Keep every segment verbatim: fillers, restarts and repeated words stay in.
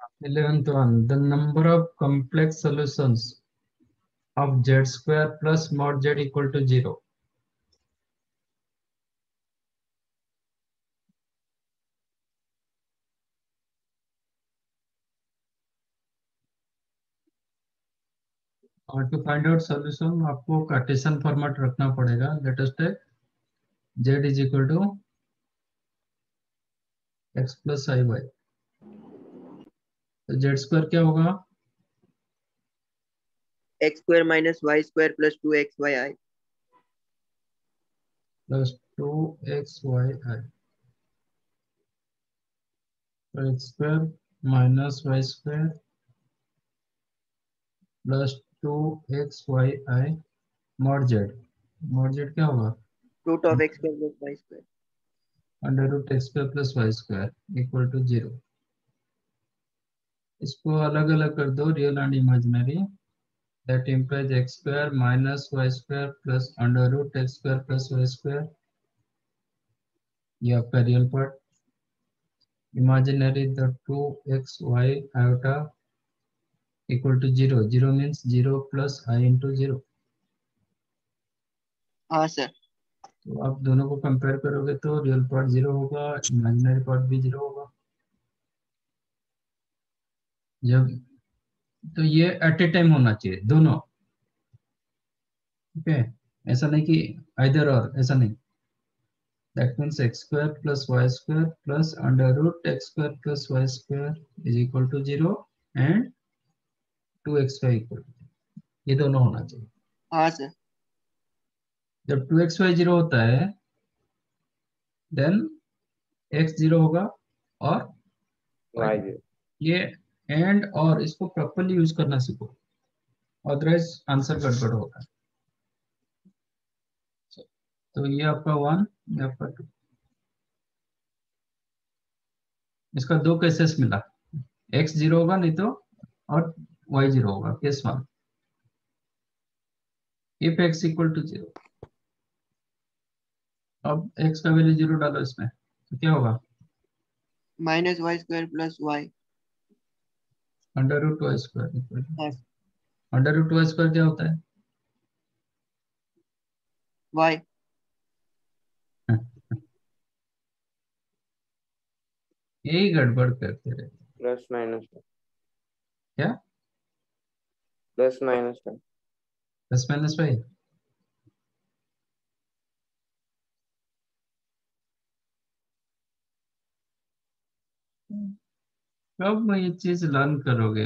eleventh one, the number of complex solutions of z square plus mod z equal to zero. और to find out solution आपको Cartesian format रखना पड़ेगा. Let us take z is equal to x plus I Y. तो z square क्या होगा? x square minus y square plus two x y I plus two x y i. तो x square minus y square plus two x y i mod z. Mod z क्या होगा? root of x square plus y square. Under root x square plus Y square equal to zero. इसको अलग अलग कर दो, real and imaginary. That implies x square minus y square plus under root x square plus Y square. ये आपका real part. Imaginary the two x y iota equal to zero. Zero means zero plus i into zero. हाँ sir. तो आप दोनों को compare करोगे तो real part zero होगा, इमेजिनरी पार्ट भी जीरो होगा. जब तो ये एट ए टाइम होना चाहिए दोनों. Okay okay? ऐसा नहीं कि आइदर और, ऐसा नहीं. That means x square plus Y square plus under root x square plus Y square is equal to zero and two x y equal to. ये दोनों होना चाहिए. हाँ सर. जब टू एक्स वाई जीरो होता है देन एक्स जीरो होगा और y y. ये एंड और इसको प्रॉपर्ली यूज करना सीखो, अदरवाइज आंसर गड़बड़ होगा. तो ये आपका वन, ये आपका टू. इसका दो केसेस मिला. एक्स जीरो होगा नहीं तो, और वाई जीरो होगा. Case one, if x equal to zero. अब एक्स का वैल्यू जीरो डालो इसमें तो क्या होगा? minus y square plus y. Under root y square equal to. हाँ. अंडर रूट वाई स्क्वायर क्या होता है? y. यही गड़बड़ करते रहते. प्लस माइनस क्या? Plus minus plus minus y. कब ये चीज लर्न करोगे?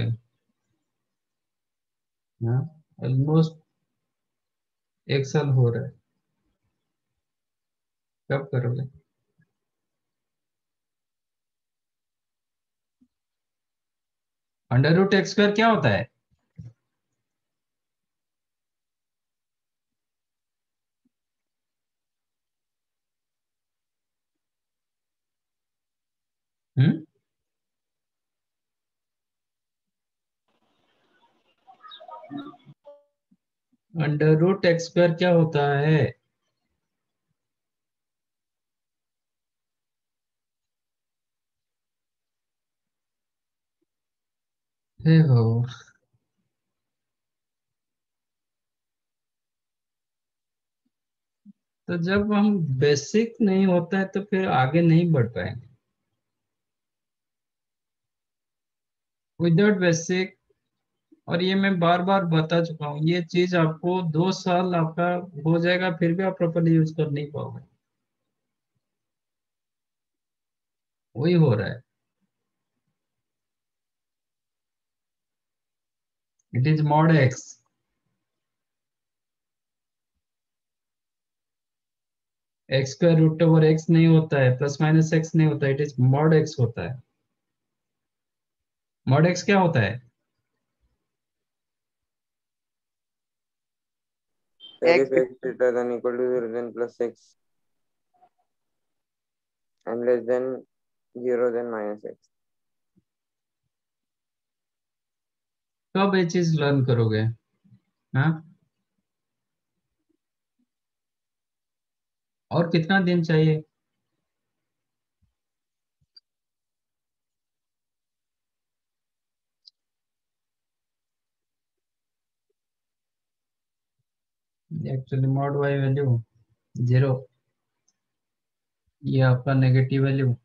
ऑलमोस्ट एक साल हो रहा है. कब करोगे? अंडर रूट एक्स स्क्वायर क्या होता है? Hmm under root x square क्या होता है? हे हो. तो जब हम बेसिक नहीं होता है तो फिर आगे नहीं बढ़ पाएंगे. विदाउट बेसिक, और ये मैं बार बार बता चुका हूँ, ये चीज आपको दो साल आपका हो जाएगा फिर भी आप प्रॉपर्ली यूज कर नहीं पाओगे. वही हो रहा है. It is mod x. X square root over x नहीं होता है, प्लस माइनस एक्स नहीं होता है, इट इज मॉड एक्स होता है. मॉड एक्स क्या होता है? That x if x greater than equal to zero, then plus x, and less than zero, then minus x. कब ये चीज लर्न करोगे? हाँ, और कितना दिन चाहिए? Actually mod y value zero, ये आपका नेगेटिव वैल्यू,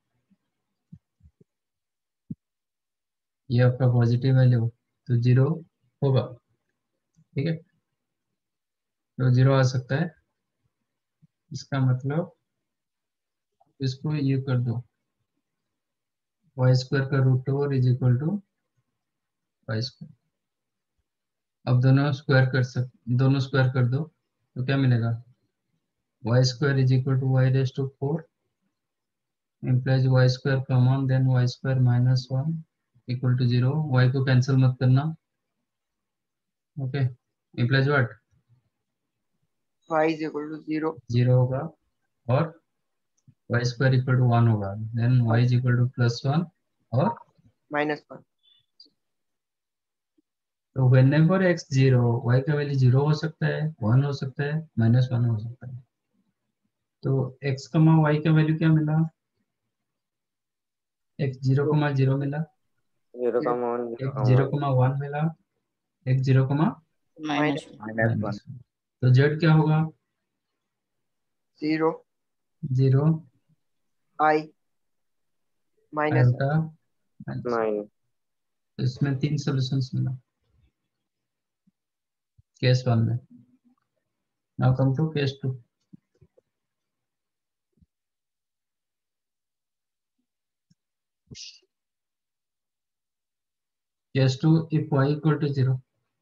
ये आपका पॉजिटिव वैल्यू, तो जीरो होगा। ठीक है, तो जीरो आ सकता है। इसका मतलब इसको ये कर दो, वाई स्क्वायर का root over is equal to y square. अब दोनों स्क्वायर कर सक दोनों स्क्वायर कर दो तो क्या मिलेगा, y square is equal to y raise to four implies y square common, then y square minus one equal to zero. Y को कैंसिल मत करना। Okay, implies what, y is equal to zero. Zero होगा और y square equal to one होगा, then y is equal to plus one और Minus one. तो whenever x zero, y का value zero हो सकता है, वन हो सकता है, माइनस वन हो सकता है। तो x कमा y का वैल्यू क्या मिला, x जीरो कमा जीरो मिला, जीरो का मान जीरो x का जीरो मान कमा वन मिला, x zero comma minus minus one. Minus one. तो z क्या होगा, Zero. Zero I minus one. Iota minus. Minus तो इसमें तीन सॉल्यूशंस मिला केस वन में। Now come to case two. Case two, if y equal to zero,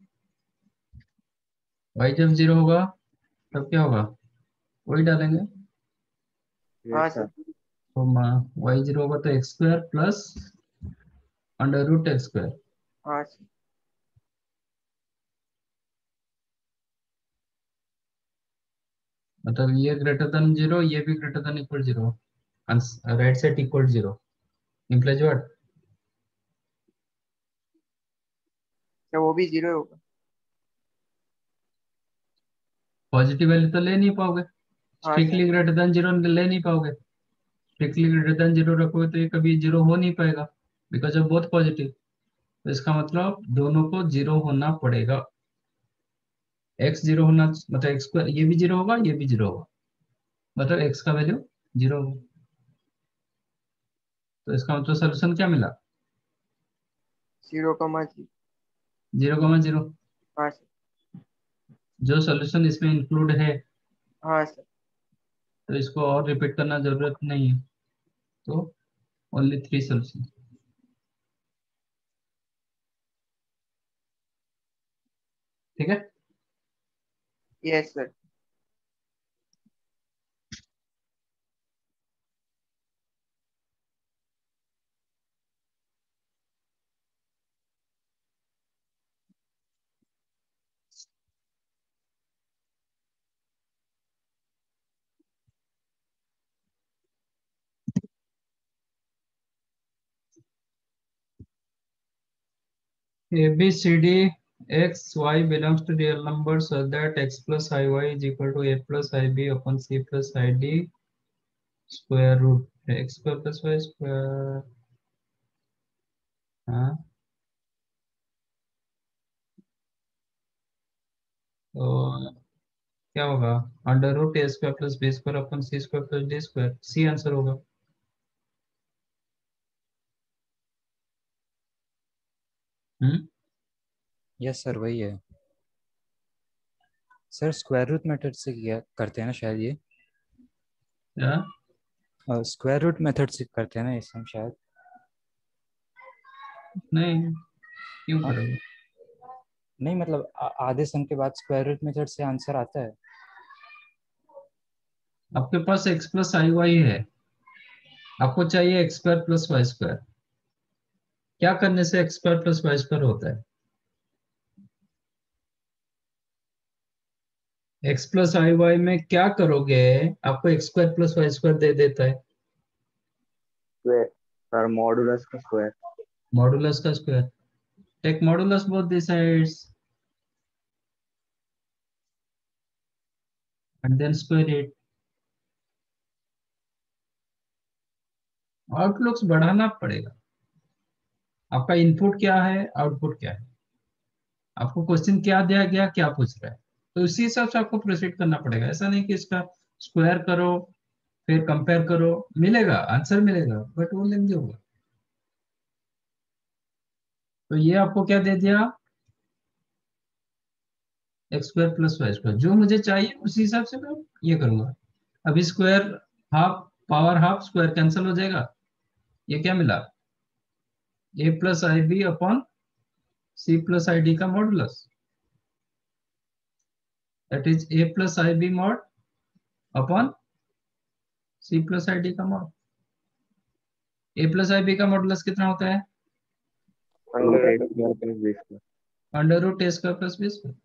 y जब zero होगा तब क्या होगा, वही डालेंगे। हाँ सर। तो y जीरो होगा तो x square plus under root x square. हाँ सर। मतलब ये ग्रेटर देन जीरो, ये भी greater than equal zero, right side equal zero, implies what, क्या वो भी जीरो होगा? पॉजिटिव वैल्यू तो ले नहीं पाओगे, हाँ strictly sir. Greater than zero ले नहीं पाओगे। स्ट्रिक्टली ग्रेटर देन जीरो रखोगे तो ये कभी जीरो हो नहीं पाएगा, बिकॉज ऑफ बोथ पॉजिटिव। तो इसका मतलब दोनों को जीरो होना पड़ेगा। x जीरो होना मतलब एक्स स्क्वायर, ये भी जीरो होगा, ये भी जीरो होगा, मतलब x का वैल्यू जीरो होगा। तो इसका मतलब सोल्यूशन क्या मिला, zero comma zero. Zero comma zero. हाँ सर। जो सोल्यूशन इसमें इंक्लूड है, हाँ सर। तो इसको और रिपीट करना जरूरत नहीं है। तो ओनली थ्री सोल्यूशन। ठीक है, yes sir. A B C D x y belongs to real numbers so that x plus I y is equal to a plus ib upon c plus id square root x square plus y square। हाँ, तो क्या होगा, under root a square plus b square upon c square plus d square, c answer होगा। Hmm, yes sir वही है sir. Square root method से किया करते हैं ना शायद, ये क्या स्क्वायर रूट मेथड से करते हैं ना इसे हम शायद। नहीं, क्यों हाँ, करोगे, नहीं मतलब आ- आधे सम के बाद स्क्वायर रूट मेथड से आंसर आता है। आपके पास x प्लस आई वाई है, आपको चाहिए x square plus Y square. क्या करने से x square plus Y square होता है, x प्लस आई वाई में क्या करोगे, आपको x square plus Y square दे देता है, स्क्वायर सर, मॉडुलस का स्क्वायर। मॉडुलस का square. Take modulus both the sides and then square it. आउटलुक्स बढ़ाना पड़ेगा। आपका इनपुट क्या है, आउटपुट क्या है, आपको क्वेश्चन क्या दिया गया, क्या पूछ रहा है, तो उसी हिसाब से आपको प्रोसीड करना पड़ेगा। ऐसा नहीं कि इसका स्क्वायर करो फिर कंपेयर करो, मिलेगा आंसर मिलेगा बट वो लेंगे होगा। तो ये आपको क्या दे दिया, x square plus Y square. जो मुझे चाहिए उसी हिसाब से मैं ये करूंगा। अभी square half power half square cancel हो जाएगा, ये क्या मिला, a plus i b upon c plus i d का modulus, that is a plus i b mod upon c plus i d का mod. A plus i b का modulus कितना होता है, under a square plus b square under root a square plus b square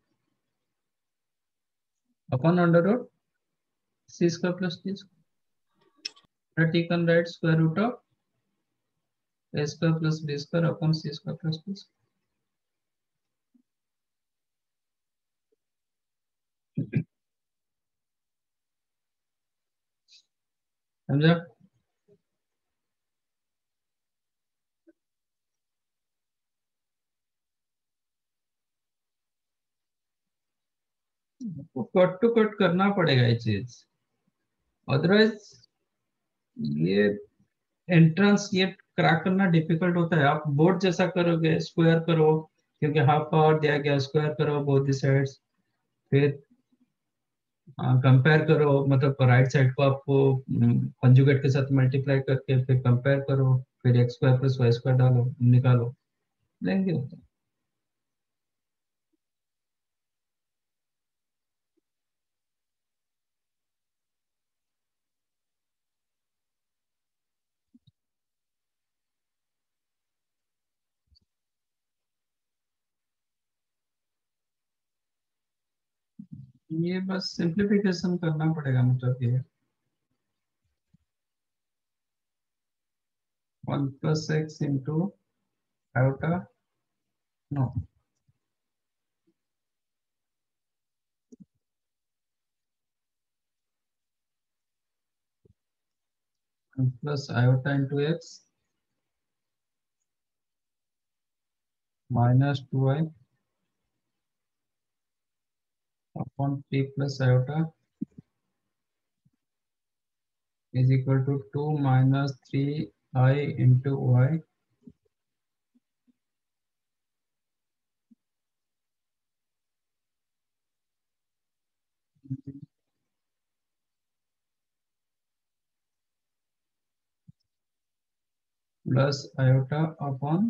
upon under root c square plus d square. T can write square root of a square plus b square upon c square plus d square. समझा? Cut to cut करना पड़ेगा ये चीज, otherwise ये entrance ये crack करना difficult होता है। आप बोर्ड जैसा करोगे, स्क्वायर करो क्योंकि हाफ पावर दिया गया, स्क्वायर करो बोथ द साइड्स, फिर कंपेयर करो, मतलब राइट साइड को आपको कंजुगेट के साथ मल्टीप्लाई करके फिर कंपेयर करो, फिर x square plus Y square डालो निकालो, लेंगे होता है। ये बस सिंप्लीफिकेशन करना पड़ेगा, मतलब ये one plus x into iota, no one plus iota into x minus two i upon three plus iota is equal to two minus three i into y plus iota upon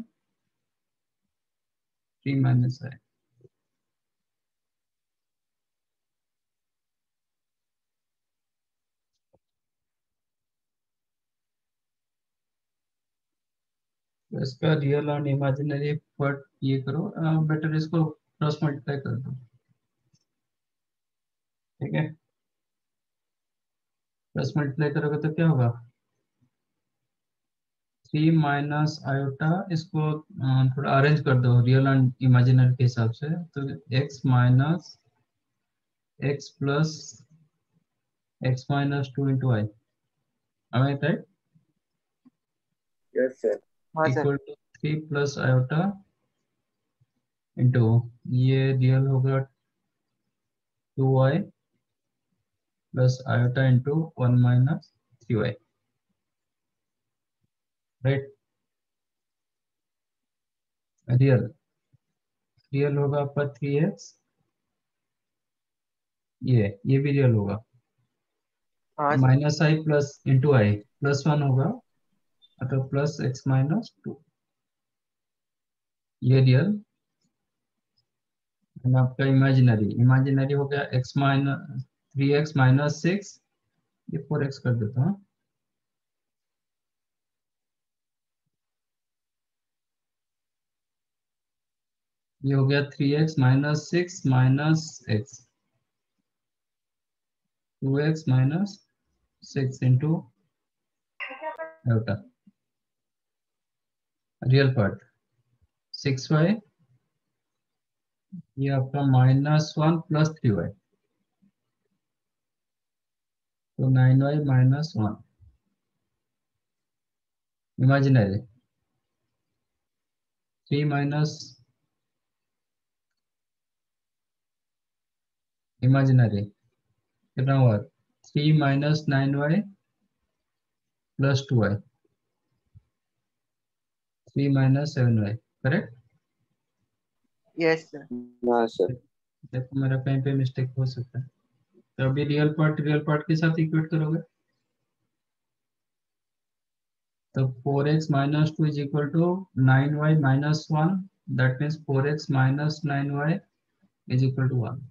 three minus i। तो इसका real और imaginary part ये करो, better इसको cross multiply कर दो, ठीक है। क्रॉस मल्टीप्लाई करोगे तो क्या होगा, थ्री माइनस आयोटा, इसको अ, थोड़ा अरेंज कर दो रियल एंड इमेजिनरी के हिसाब से, तो x minus x plus x minus two into i, right, yes sir हाँ सर। Equal to three plus iota into ये रियल होगा two y plus iota into one minus three y, right. Real real होगा आपका three x, ये ये भी real होगा, हाँ sir. Minus i plus into i plus one होगा, मतलब प्लस एक्स माइनस टू, ये रियल। एंड आपका इमेजिनरी इमेजिनरी हो गया x minus three x minus six, ये फोर एक्स कर देता हूँ, ये हो गया three x minus six minus x, two x minus six into iota, real part six y, ये आपका minus one plus three y, तो nine y minus one, imaginary three minus imaginary कितना हुआ, three minus nine y plus two y, three minus seven y, correct. Yes sir. हाँ sir. देखो मेरा कहीं पे मिस्टेक हो सकता है, तो अभी रियल पार्ट रियल पार्ट के साथ इक्वेट करोगे तो four x minus two is equal to nine y minus one, that means four x minus nine y is equal to one.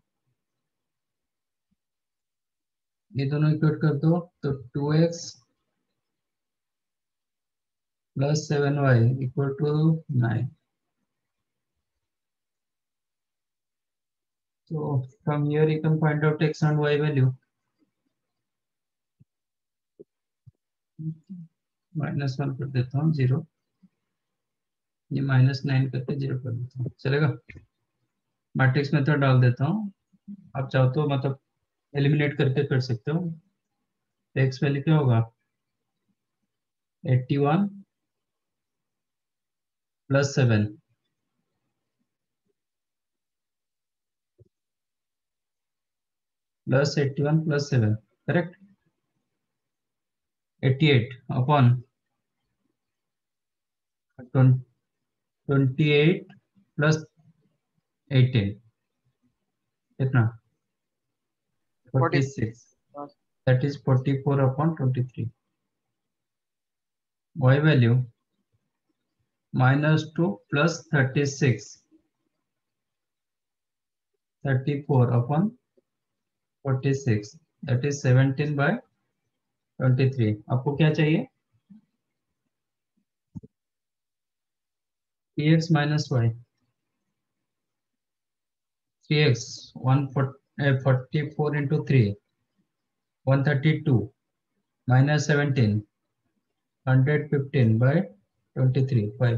ये दोनों इक्वेट कर दो तो two x plus seven y equal to nine. So from here you can find out x and y value. Minus one कर देता हूँ, zero, ये minus nine करके जीरो कर देता हूँ, चलेगा। मैट्रिक्स मेथड डाल देता हूँ, आप चाहो तो मतलब एलिमिनेट करके कर सकते हो। एक्स वैल्यू क्या होगा, eighty one plus seven, plus eighty one plus seven, correct. Eighty eight upon twenty eight plus eighteen कितना, forty six, that is forty four upon twenty three. y value minus two plus thirty six, thirty four upon forty six, that is seventeen by twenty three. आपको क्या चाहिए, three x minus y, three x one forty four into three, one thirty two minus seventeen, hundred fifteen by twenty three, five.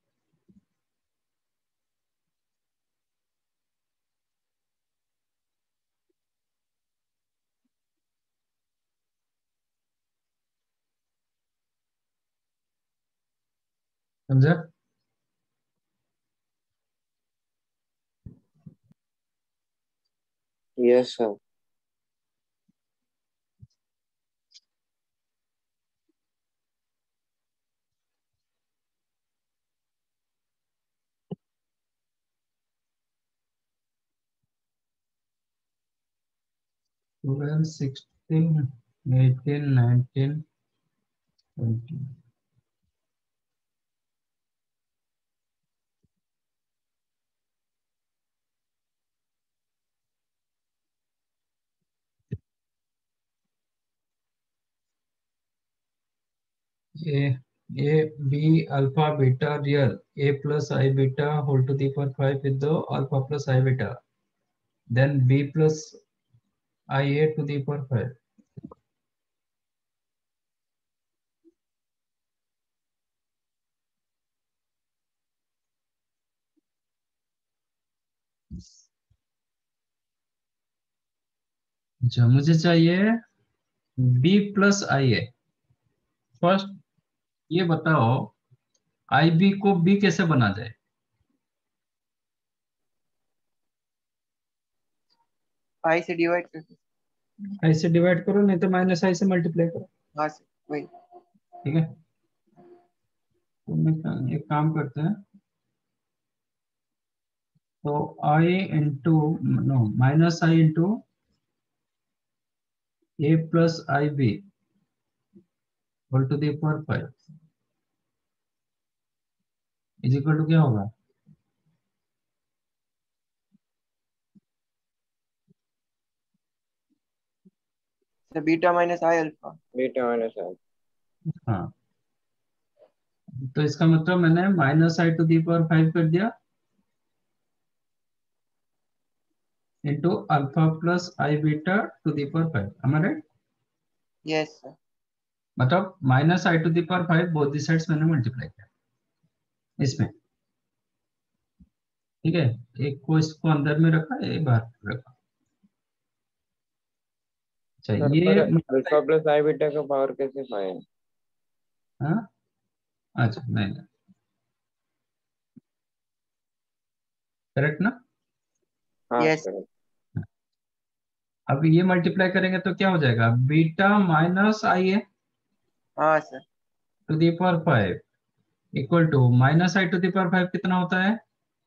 समझा। Yes sir. Twelve sixteen eighteen nineteen twenty. A a b alpha beta real, a plus i beta whole to the power five with the alpha plus i beta, then b plus ia to the power five. जो मुझे चाहिए b plus ia। First ये बताओ ib को b कैसे बना जाए, आई से डिवाइड कर। i से डिवाइड करो, नहीं तो माइनस i से मल्टीप्लाई करो। हाँ सर वही। ठीक है, तो मैं एक काम करते हैं, तो i into no minus i into a plus i b whole to the power five is equal to क्या होगा, sir beta minus i alpha. Beta minus i. हाँ, तो इसका मतलब मैंने minus i to the power five कर दिया into alpha plus i beta to the power five, हमारे यस सर। मतलब minus i to the power five both the sides मैंने मल्टीप्लाई किया इसमें। ठीक है, एक को इसको अंदर में रखा, एक बाहर रखा। अच्छा सर ये पर अल्फा प्लस आई बीटा का पावर कैसे पाए। हाँ, अच्छा नहीं, करेक्ट ना। हाँ यस। सर। अब ये मल्टीप्लाई करेंगे तो क्या हो जाएगा, बीटा माइनस आई ए हाँ sir. To the power five equal to minus i to the power five कितना होता है,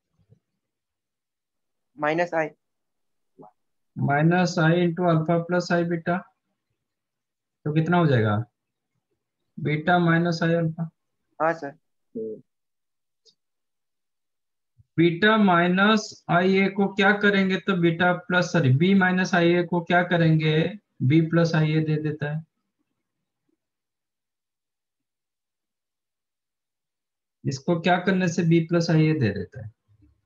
minus i. Minus i into alpha plus i beta, तो कितना हो जाएगा, बीटा माइनस आई अल्फा। हाँ सर। हम्म, बीटा माइनस आई ए को क्या करेंगे तो beta plus, sorry b minus i a को क्या करेंगे, बी प्लस आई ए दे देता है। इसको क्या करने से बी प्लस आई ए दे देता है।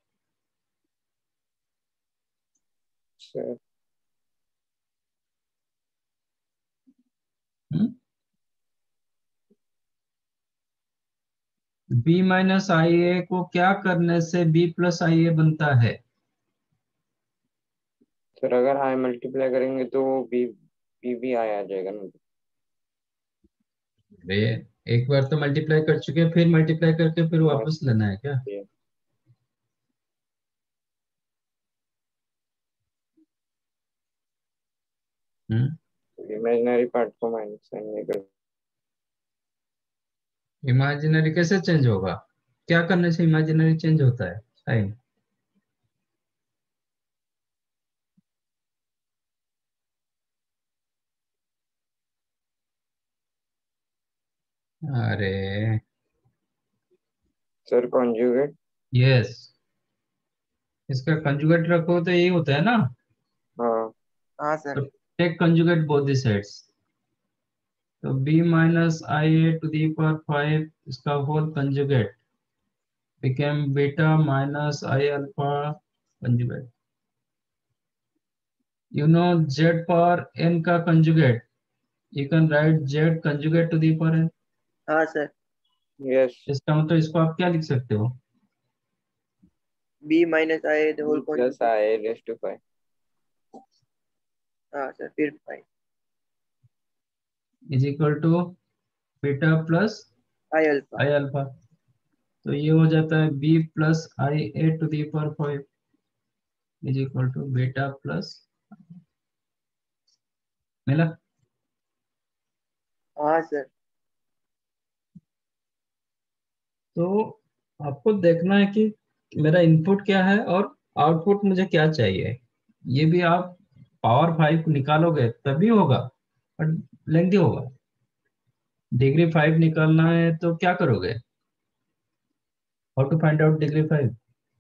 Sir b minus i a को क्या करने से बी प्लस आई ए बनता है। सर अगर आई मल्टीप्लाई करेंगे तो बी बी भी आई आ जाएगा ना। अरे एक बार तो मल्टीप्लाई कर चुके हैं, फिर मल्टीप्लाई करके फिर वापस लेना है क्या। ये हम्म इमेजिनरी पार्ट को माइनस साइन नहीं कर। इमेजिनरी कैसे चेंज होगा, क्या करने से इमेजिनरी चेंज होता है साइन। अरे सर कॉन्जुगेट। यस, इसका कंजुगेट रखो तो यही होता है ना। हाँ हाँ तो sir. Take conjugate both the sides, तो b minus i a to the power five इसका whole conjugate became beta minus I alpha conjugate. You know z power n का conjugate. You can write z conjugate to the power n. हाँ sir. Yes. इसका मतलब इसको आप क्या लिख सकते हो, b minus i the whole plus conjugate. I raise to five. हाँ सर, फिर five is equal to beta plus i alpha. I alpha. तो ये हो जाता है b plus I a to the power five is equal to beta plus, मिला। हाँ sir. तो आपको देखना है कि मेरा इनपुट क्या है और आउटपुट मुझे क्या चाहिए। ये भी आप पावर फाइव निकालोगे तभी होगा, बट लेंथी होगा। डिग्री फाइव निकालना है तो क्या करोगे, how to find out degree five,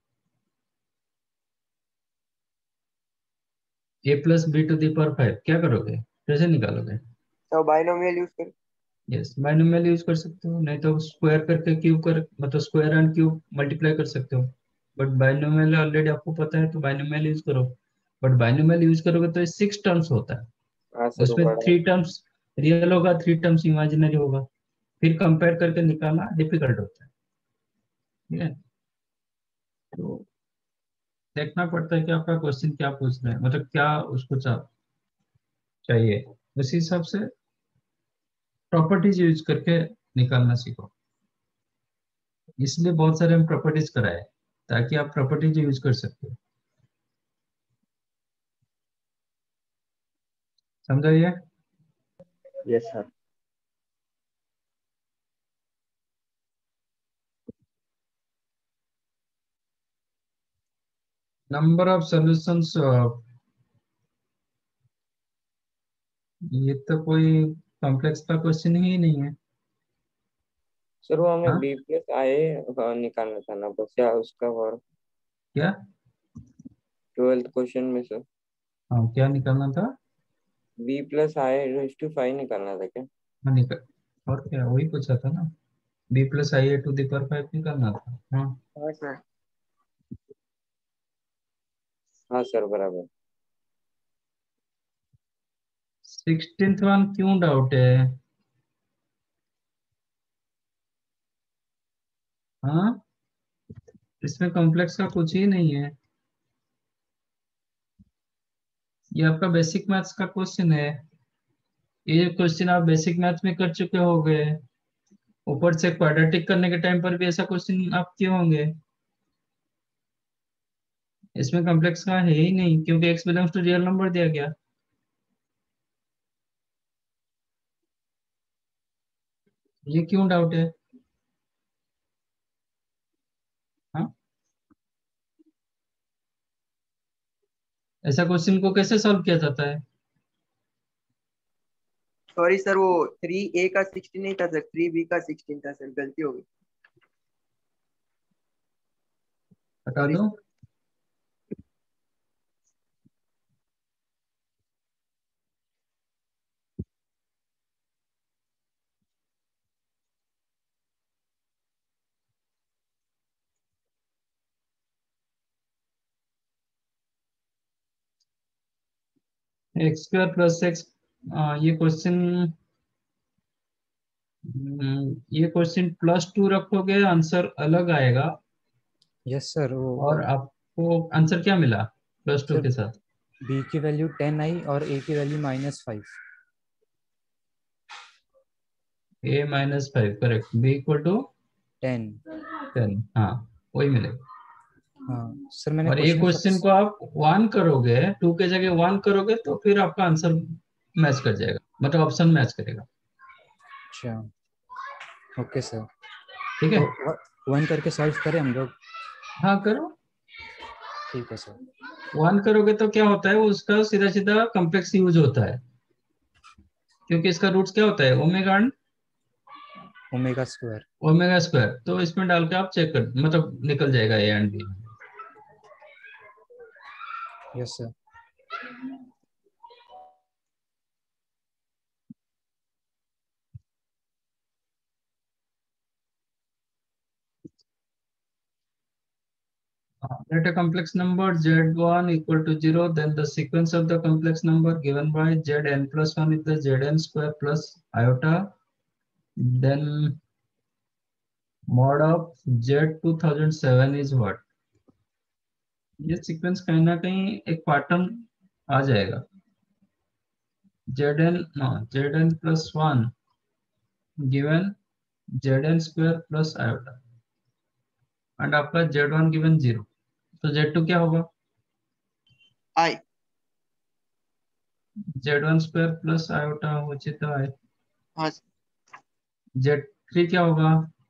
a plus b to the power five क्या करोगे, कैसे निकालोगे। तो बाइनोमियल यूज कर। यस बाइनोमियल यूज कर सकते हो, नहीं तो स्क्वायर करके क्यूब कर, मतलब स्क्वायर एंड क्यूब मल्टीप्लाई कर सकते हो। बट बाइनोमियल ऑलरेडी आपको पता है तो बाइनोमियल यूज करो। बट बाइनोमियल यूज करोगे तो सिक्स टर्म्स होता है, हाँ सर वो उसमें बड़ा थ्री टर्म्स रियल होगा, थ्री टर्म्स इमेजिनरी होगा, फिर कंपेयर करके निकालना डिफिकल्ट होता है। ठीक है, तो देखना पड़ता है कि आपका क्वेश्चन क्या पूछ रहे हैं, मतलब क्या उसको चा, चाहिए, उसी हिसाब से प्रॉपर्टीज यूज करके निकालना सीखो। इसलिए बहुत सारे हम प्रॉपर्टीज कराए ताकि आप प्रॉपर्टीज यूज कर सकते हो। समझा ये। Yes sir. Number of solutions, ये तो कोई कॉम्प्लेक्स का क्वेश्चन ही नहीं है। सर वो हमें हाँ बी प्लस आई निकालना था ना बस, या उसका और क्या, ट्वेल्थ क्वेश्चन में सर हाँ क्या निकालना था, b plus i raise to five निकालना था क्या। हाँ निकल, और क्या वही पूछा था ना, b plus i a to the power five निकालना था। हाँ हाँ सर। हाँ सर बराबर। सिक्सटीन्थ वन क्यों डाउट है। हाँ इसमें कॉम्प्लेक्स का कुछ ही नहीं है, ये आपका बेसिक मैथ्स का क्वेश्चन है। ये क्वेश्चन आप बेसिक मैथ्स में कर चुके होंगे, ऊपर से क्वाड्रेटिक करने के टाइम पर भी ऐसा क्वेश्चन आप किए होंगे। इसमें कॉम्प्लेक्स का है ही नहीं क्योंकि x belongs to real number दिया गया। ये क्यों डाउट है? हाँ, ऐसा क्वेश्चन को कैसे सॉल्व किया जाता है? सॉरी सर, वो थ्री ए का सिक्सटीन नहीं था सर, थ्री बी का सिक्सटीन था सर, गलती हो गई। बता सॉरी दो। Sir. X square plus x, ये क्वेश्चन ये क्वेश्चन प्लस टू रखोगे आंसर अलग आएगा। यस सर, वो और आपको आंसर क्या मिला प्लस टू सर के साथ? बी की वैल्यू टेन आई और ए की value minus five. A minus five, correct. B equal to ten. Ten, हाँ वही मिलेगा। हाँ सर, मैंने और ये क्वेश्चन क्वेश्चन को आप वन करोगे, टू के जगह वन करोगे तो फिर आपका आंसर मैच कर जाएगा, मतलब ऑप्शन मैच करेगा। अच्छा, ओके सर। ठीक है, तो वन करके सॉल्व करें हम लोग? हाँ करो। ठीक है सर। वन करोगे तो क्या होता है, उसका सीधा सीधा कॉम्प्लेक्स यूज होता है, क्योंकि इसका रूट्स क्या होता है, omega and omega square. Omega square. तो इसमें डाल के आप चेक कर, मतलब निकल जाएगा a and b. Yes sir. Let a complex number z one equal to zero, then the sequence of the complex number given by zn plus one is the zn square plus iota, then mod of z two thousand seven is what? ये sequence कहीं ना कहीं एक pattern आ जाएगा। zn no zn plus one given zn square plus iota and आपका z one given zero, तो z two क्या होगा? आई। z one square plus iota उचित है। हाँ सर। z three क्या होगा?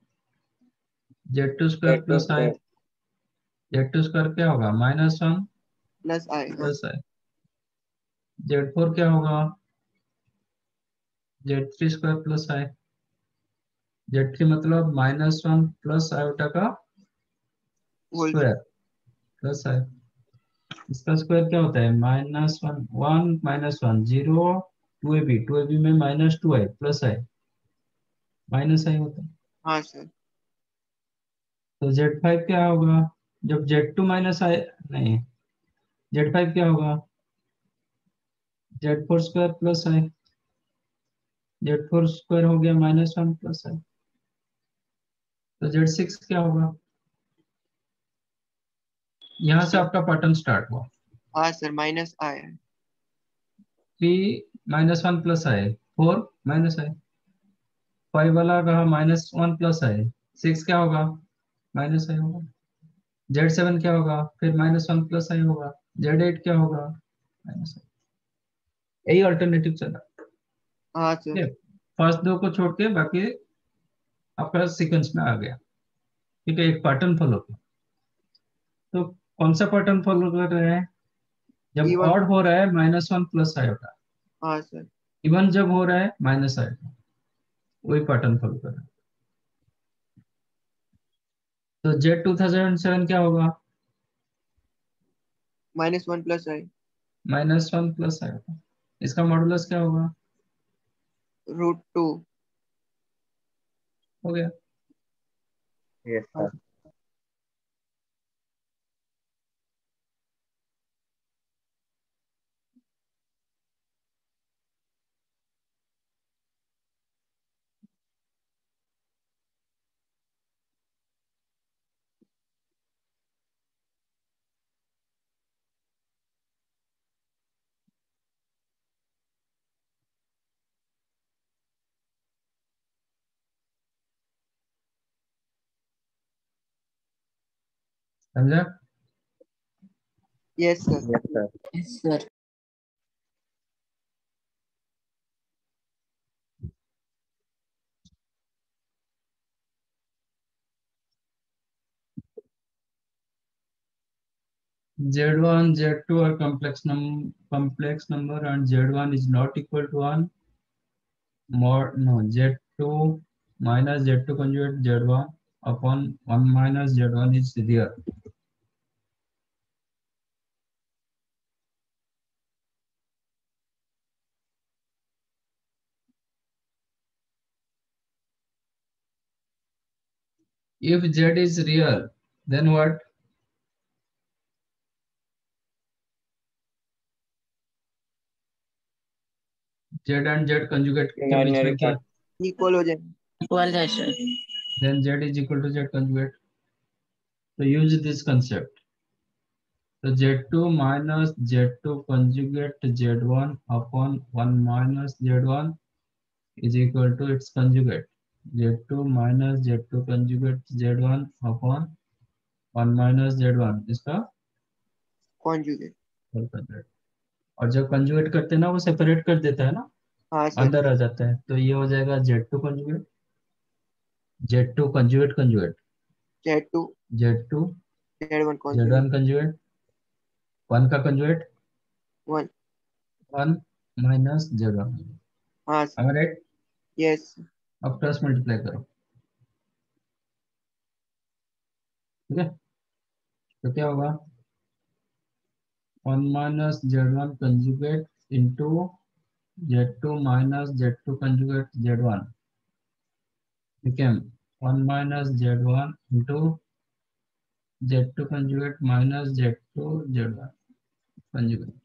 z two square z two plus i, square z two square क्या होगा? Minus one plus i. हाँ। Plus i। z four क्या होगा? z three square plus i। z three मतलब माइनस वन प्लस आयोटा का whole. Square plus i। इसका square क्या होता है? Minus one, one minus one zero, two a b, two a b में minus two i plus i, minus i होता है। हाँ सर। तो जेड फाइव क्या होगा? जब जेड टू माइनस आई, नहीं, जेड फाइव क्या होगा? Z four square plus i, z four square हो गया माइनस वन प्लस आई। तो जेड सिक्स क्या होगा? यहाँ से सर। आपका पैटर्न स्टार्ट हुआ। हाँ sir, minus i. Three minus one plus i, four minus i, five वाला कहा minus one plus i, six क्या होगा? माइनस आई होगा। जेड सेवन क्या होगा? फिर माइनस वन प्लस आई होगा। जेड एट क्या होगा? Minus i. यही अल्टरनेटिव चला। हाँ ठीक सर। है, फर्स्ट दो को छोड़ के बाकी आपका सीक्वेंस में आ गया। ठीक है, एक पैटर्न फॉलो किया। तो कौन सा पैटर्न फॉलो कर रहे हैं? जब इवन। ऑड हो रहा है माइनस वन प्लस आयोटा, हाँ सर। इवन जब हो रहा है माइनस आयोटा, वही पैटर्न फॉलो कर रहे हैं। तो जेड टू थाउजेंड सेवन क्या होगा? Minus one plus i. Minus one plus iota, इसका मॉडुलस क्या होगा? Root two. हो गया। यस हाँ। सर। समझा? Yes sir. Yes sir. Yes sir. Z one, Z two are complex num complex number and Z one is not equal to one. Mod no Z two minus Z two conjugate Z one upon one minus Z one is real. If Z is real, then what? Z and Z conjugate के बीच Imaginary में क्या? part. Equal हो जाएगा। Equal है sir. Then Z is equal to Z conjugate. So use this concept. So Z two minus Z two conjugate Z one upon one minus Z one is equal to its conjugate. Z two minus Z two conjugate Z one upon one minus Z one इसका conjugate. conjugate. और जब conjugate करते हैं ना वो separate कर देता है ना, हाँ सर। अंदर आ जाता है, तो ये हो जाएगा Z two conjugate Z two conjugate conjugate z two Z two z one Z conjugate one conjugate one का conjugate one. one minus Z one. हाँ sir. Am I right? Yes. अब क्रॉस मल्टीप्लाई करो, ठीक है? तो क्या होगा? one minus Z one conjugate into Z two minus Z two conjugate Z one became one minus Z one into Z two conjugate minus Z two Z one conjugate.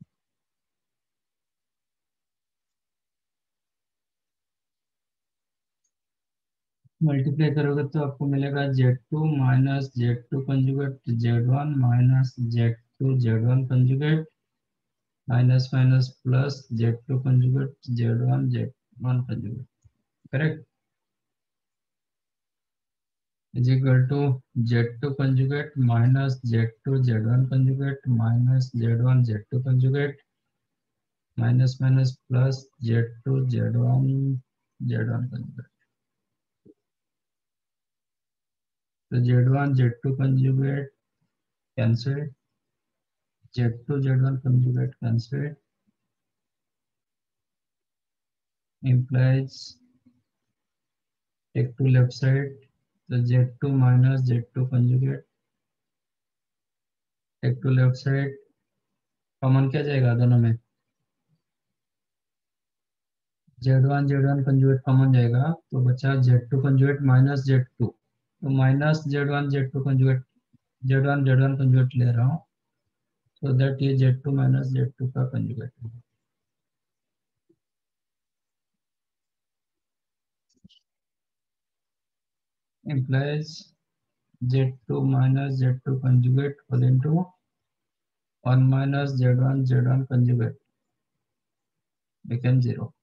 Multiply करोगे तो आपको मिलेगा Z two minus Z two conjugate Z one minus Z two Z one conjugate minus minus plus Z two conjugate Z one Z one conjugate. Correct? Is equal to Z two conjugate minus Z two Z one conjugate minus Z one Z two conjugate minus minus plus Z two Z one Z one conjugate. So Z one Z two conjugate cancelled, Z two Z one conjugate cancelled, implies take to left side, so Z two minus Z two conjugate, take to left side, common क्या जाएगा दोनों में? Z one Z one conjugate common जाएगा तो बचा Z two conjugate minus Z two, तो minus Z one Z two conjugate Z one Z one conjugate ले रहा हूँ, so that ये Z two minus Z two का conjugate है. Implies Z two minus Z two conjugate equal into one minus Z one Z one conjugate became zero.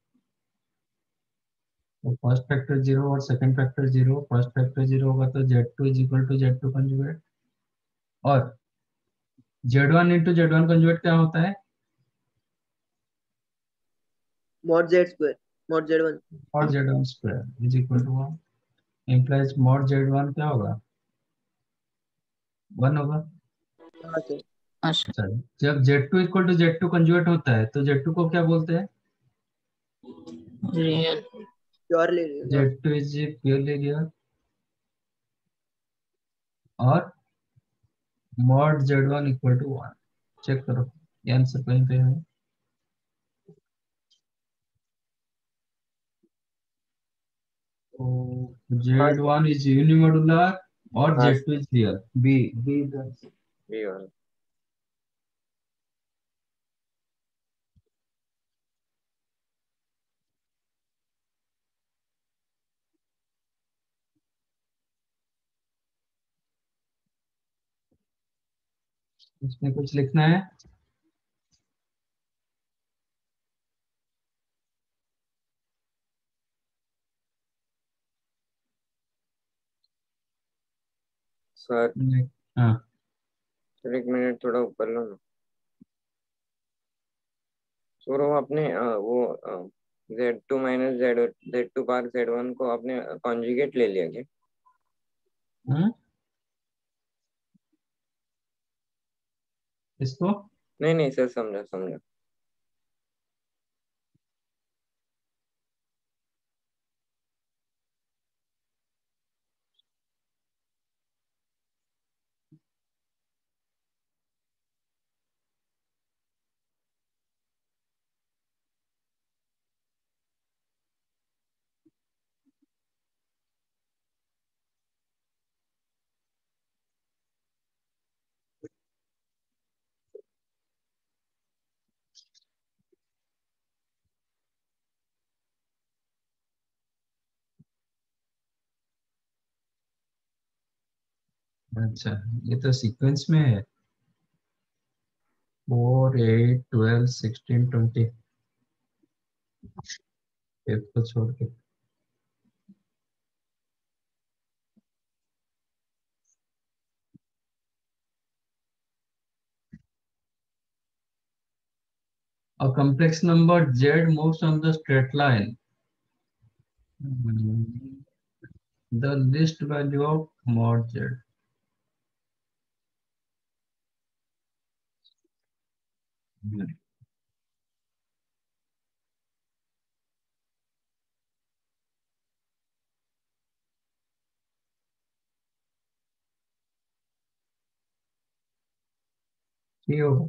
तो first factor zero और second factor zero, first factor zero होगा तो Z two is equal to Z two conjugate और Z one into Z one conjugate क्या होता है? mod z square mod z one mod Z one square is equal to one. Implies mod Z one क्या होगा? One होगा. हाँ sir. अच्छा sir जब Z two equal to Z two conjugate होता है तो Z two को क्या बोलते हैं? रियल प्योर ले रही Z two is purely real और mod Z one equal to one. Check करो ये आंसर कहीं पे है. तो Z one is unimodular और हाँ, Z two is real. B B is the answer. B वाला. इसमें कुछ लिखना है? सर नहीं. हाँ सर एक मिनट थोड़ा ऊपर लो ना. सर वो अपने अ, वो z two minus Z Z two bar z one को आपने कॉन्जुगेट ले लिया क्या? हाँ इसको नहीं नहीं सर, समझा समझा। अच्छा, ये तो सीक्वेंस में है। Four eight twelve sixteen twenty, fifth को छोड़ के। A complex number z moves on the straight line. Hmm. The least value of mod z. Hmm. ये होगा।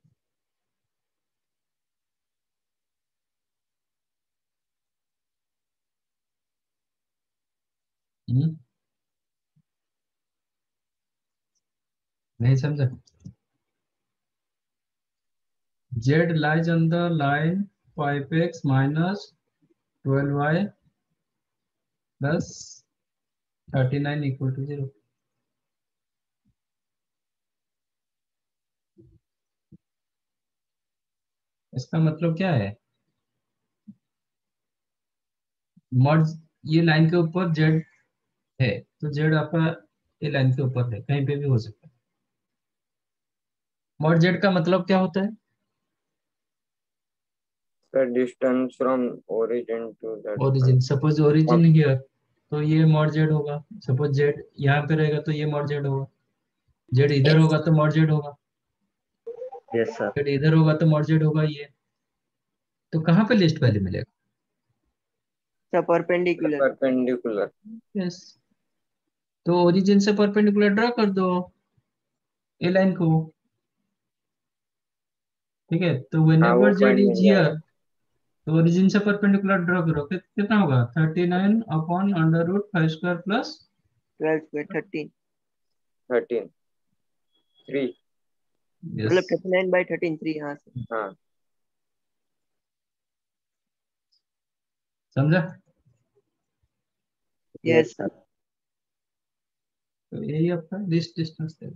Hmm? नहीं समझा। Z lies on the line five x minus twelve y plus thirty-nine equal to zero. इसका मतलब क्या है? मर्ज, ये line के ऊपर z है, तो z आपका ये लाइन के ऊपर है, कहीं पे भी हो सकता है। मर्ज z का मतलब क्या होता है? Sir distance from origin to that origin, suppose origin here, तो ये मॉड जेड होगा। सपोज जेड यहाँ पे रहेगा तो ये मॉड जेड होगा। जेड इधर होगा तो मॉड जेड होगा। Yes sir. जेड इधर होगा तो मॉड जेड होगा ये। तो कहाँ पे लिस्ट वैल्यू मिलेगा? Sir perpendicular. परपेंडिकुलर। यस, तो ओरिजिन से परपेंडिकुलर ड्रा कर दो ए लाइन को। ठीक है, तो हाँ वो व्हेनेवर जेड पॉइंट इज मिल हियर, जाएगा। तो ओरिजिन से परपेंडिकुलर ड्रा करो, कि, कितना होगा? Thirty nine upon under root five square plus twelve square thirteen, thirteen three. मतलब yes. Thirty nine by thirteen three. हाँ सर। हाँ समझा? Yes sir. तो यही आपका लिस्ट डिस्टेंस है।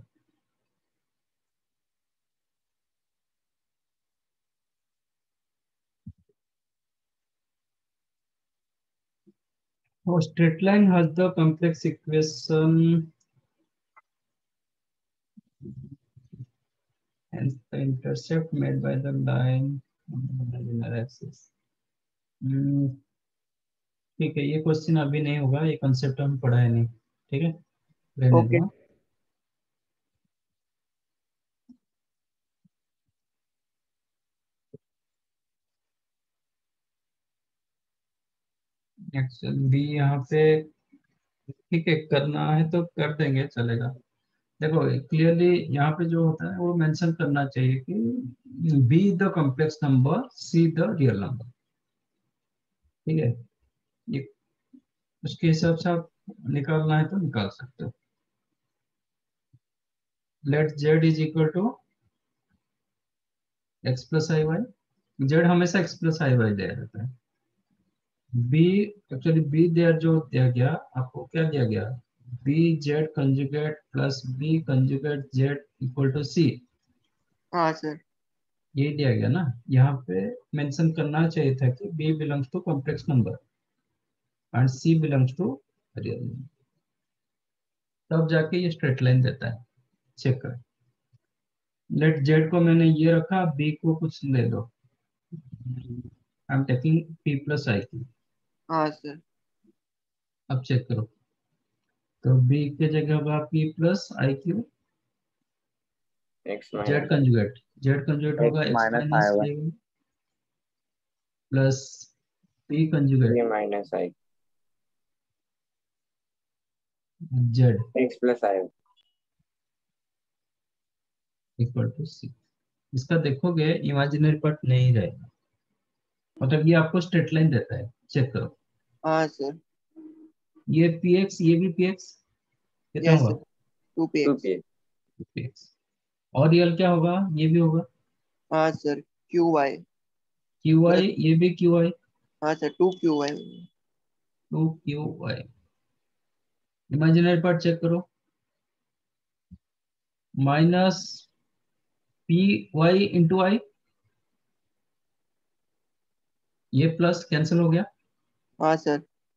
Oh, straight line has the complex equation, hence the intercept made by the line on the imaginary axis. Hmm, ठीक है, ये क्वेश्चन अभी नहीं होगा, ये कंसेप्ट हम पढ़ा है नहीं। ठीक है, रहने ओके। दो। एक्चुअली भी यहाँ पे ठीक है, करना है तो कर देंगे, चलेगा। देखो क्लियरली यहाँ पे जो होता है वो मेंशन करना चाहिए कि b the complex number, c the real number. ठीक है, ये उसके हिसाब से आप निकालना है तो निकाल सकते हो। Let Z is equal to x plus I y. Z हमेशा एक्स प्लस आई वाई दिया जाता है। बी, एक्चुअली बी देयर जो दिया गया आपको, क्या दिया गया? B z conjugate plus b conjugate z equal to c, हाँ सर। ये दिया गया ना। यहाँ पे मेंशन करना चाहिए था कि b belongs to complex number and c belongs to real number, तब जाके ये स्ट्रेट लाइन देता है। चेक कर। लेट जेड को मैंने ये रखा, बी को कुछ ले दो। I am taking p plus i q. हाँ सर। अब चेक करो, तो बी के जगह होगा p plus i q, x z minus conjugate, z conjugate होगा x x minus minus i y a plus p conjugate ये minus i z x plus i equal to c. इसका देखोगे imaginary part नहीं रहेगा, मतलब ये आपको straight line देता है, चेक करो। हाँ सर। ये पी एक्स, ये भी पी एक्स, कितना यस होगा? Sir, two P two X. P P X. और रियल क्या होगा? ये भी होगा हाँ sir, Q Y. Q I, ये भी क्यू आई, हाँ sir, two Q Y. Two Q I. Imaginary part check करो, minus P Y into I, ये प्लस कैंसिल हो गया, हाँ sir.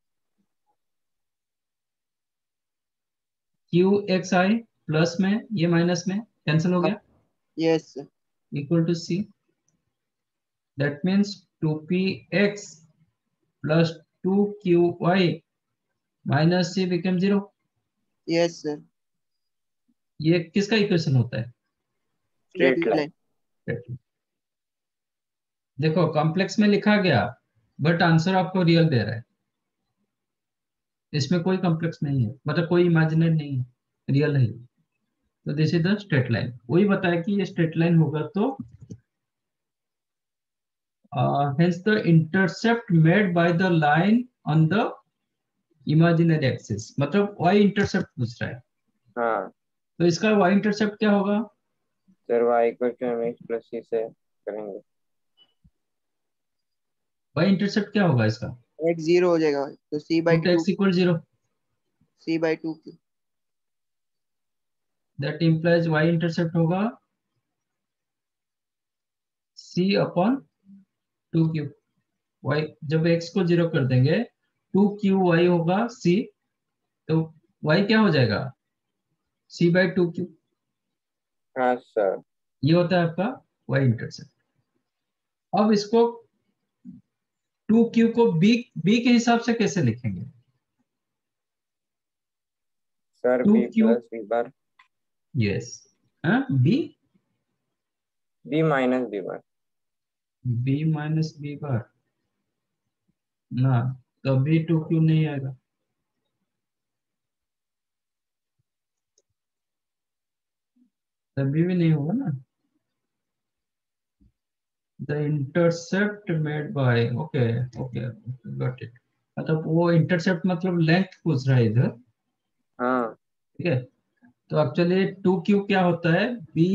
Q X I plus में, ये माइनस में कैंसिल हो गया, yes sir. Equal to C. That means two P X plus two Q Y minus C become zero. Yes sir. ये किसका इक्वेशन होता है? Straight straight line line. देखो कॉम्प्लेक्स में लिखा गया, बट आंसर आपको रियल दे रहा है, इसमें कोई कॉम्प्लेक्स नहीं है, मतलब कोई इमेजिनरी नहीं है, रियल है। तो this is the straight line. वही बताया कि ये स्ट्रेट लाइन होगा तो hence the intercept made by the line on the imaginary axis, मतलब वाई इंटरसेप्ट पूछ रहा है, हाँ तो इसका वाई इंटरसेप्ट क्या होगा? Sir Y equal to M X plus C से करेंगे। वाई इंटरसेप्ट क्या होगा इसका? एक्स जीरो हो जाएगा तो C by root two. X equal zero, C by two Q. That implies Y intercept होगा C upon two Q Y. जब एक्स को जीरो कर देंगे, टू क्यू वाई होगा सी, तो वाई क्या हो जाएगा? C by two Q. हाँ सर। ये होता है आपका वाई इंटरसेप्ट। अब इसको टू क्यू को बी बी के हिसाब से कैसे लिखेंगे? Sir two B Q, plus B bar yes, हाँ B, B minus B bar B minus B bar ना, कभी टू क्यू नहीं आएगा, तभी भी नहीं होगा ना। The intercept made by, okay okay got it, मतलब वो इंटरसेप्ट मतलब लेंथ पूछ रहा है इधर, हाँ ठीक है। तो एक्चुअली टू क्यू क्या होता है? B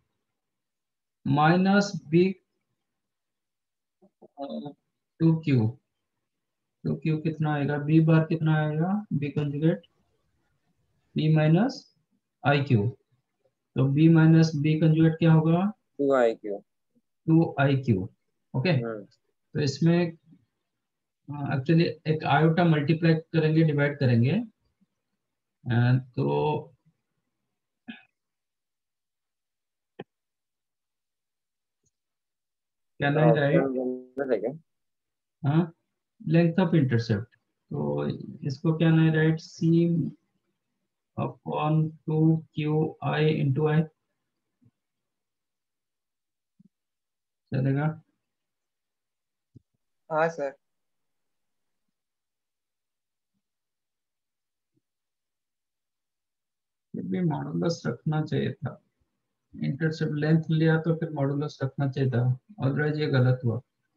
minus B two Q, two Q कितना आएगा? बी बार कितना आएगा? B conjugate B minus I Q, तो बी माइनस बी कंजुगेट क्या होगा? Two I Q. Two I Q. Okay, hmm तो इसमें एक्चुअली एक आयोटा मल्टीप्लाई करेंगे, डिवाइड करेंगे, अ, तो कैन तो आई ऑप्शन राइट, गलत है क्या? हाँ, लेंथ ऑफ इंटरसेप्ट, तो इसको can I write C upon two Q I into I, चलेगा? हाँ सर। फिर भी मॉडुलस रखना चाहिए था, इंटरसेप्ट लेंथ लिया तो फिर मॉडुलस रखना चाहिए था, अदरवाइज ये गलत हुआ।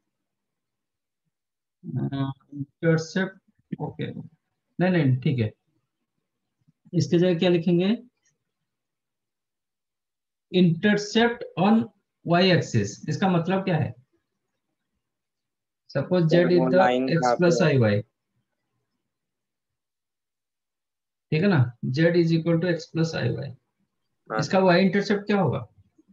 इंटरसेप्ट, ओके, नहीं नहीं ठीक है, इसके जगह क्या लिखेंगे? इंटरसेप्ट ऑन वाई एक्सिस, इसका मतलब क्या है? सपोज सर जेड वो इज द लाइन एक्स कहाँ पे प्लस है? आई वाई, ठीक है ना, Z is equal to x plus I Y, हाँ इसका वाई इंटरसेप्ट क्या होगा?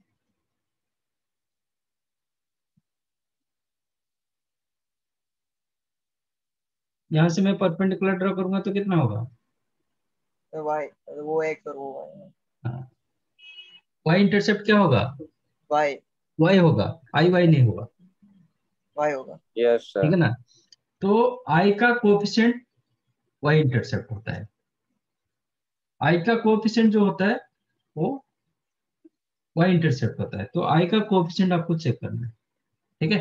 यहां से मैं परपेंडिकुलर ड्रॉ करूंगा तो कितना होगा? तो वाई, वो एक्स और वो वाई। हाँ, वाई इंटरसेप्ट क्या होगा? वाई। वाई होगा, आई वाई नहीं होगा, वाई होगा। यस ठीक सर। है ना। तो आई का कोफिशिएंट वाई इंटरसेप्ट होता है, आई का कोफिशिएंट जो होता है वो वाई इंटरसेप्ट होता है, तो आई का कोएफिशिएंट आपको चेक करना है, ठीक है।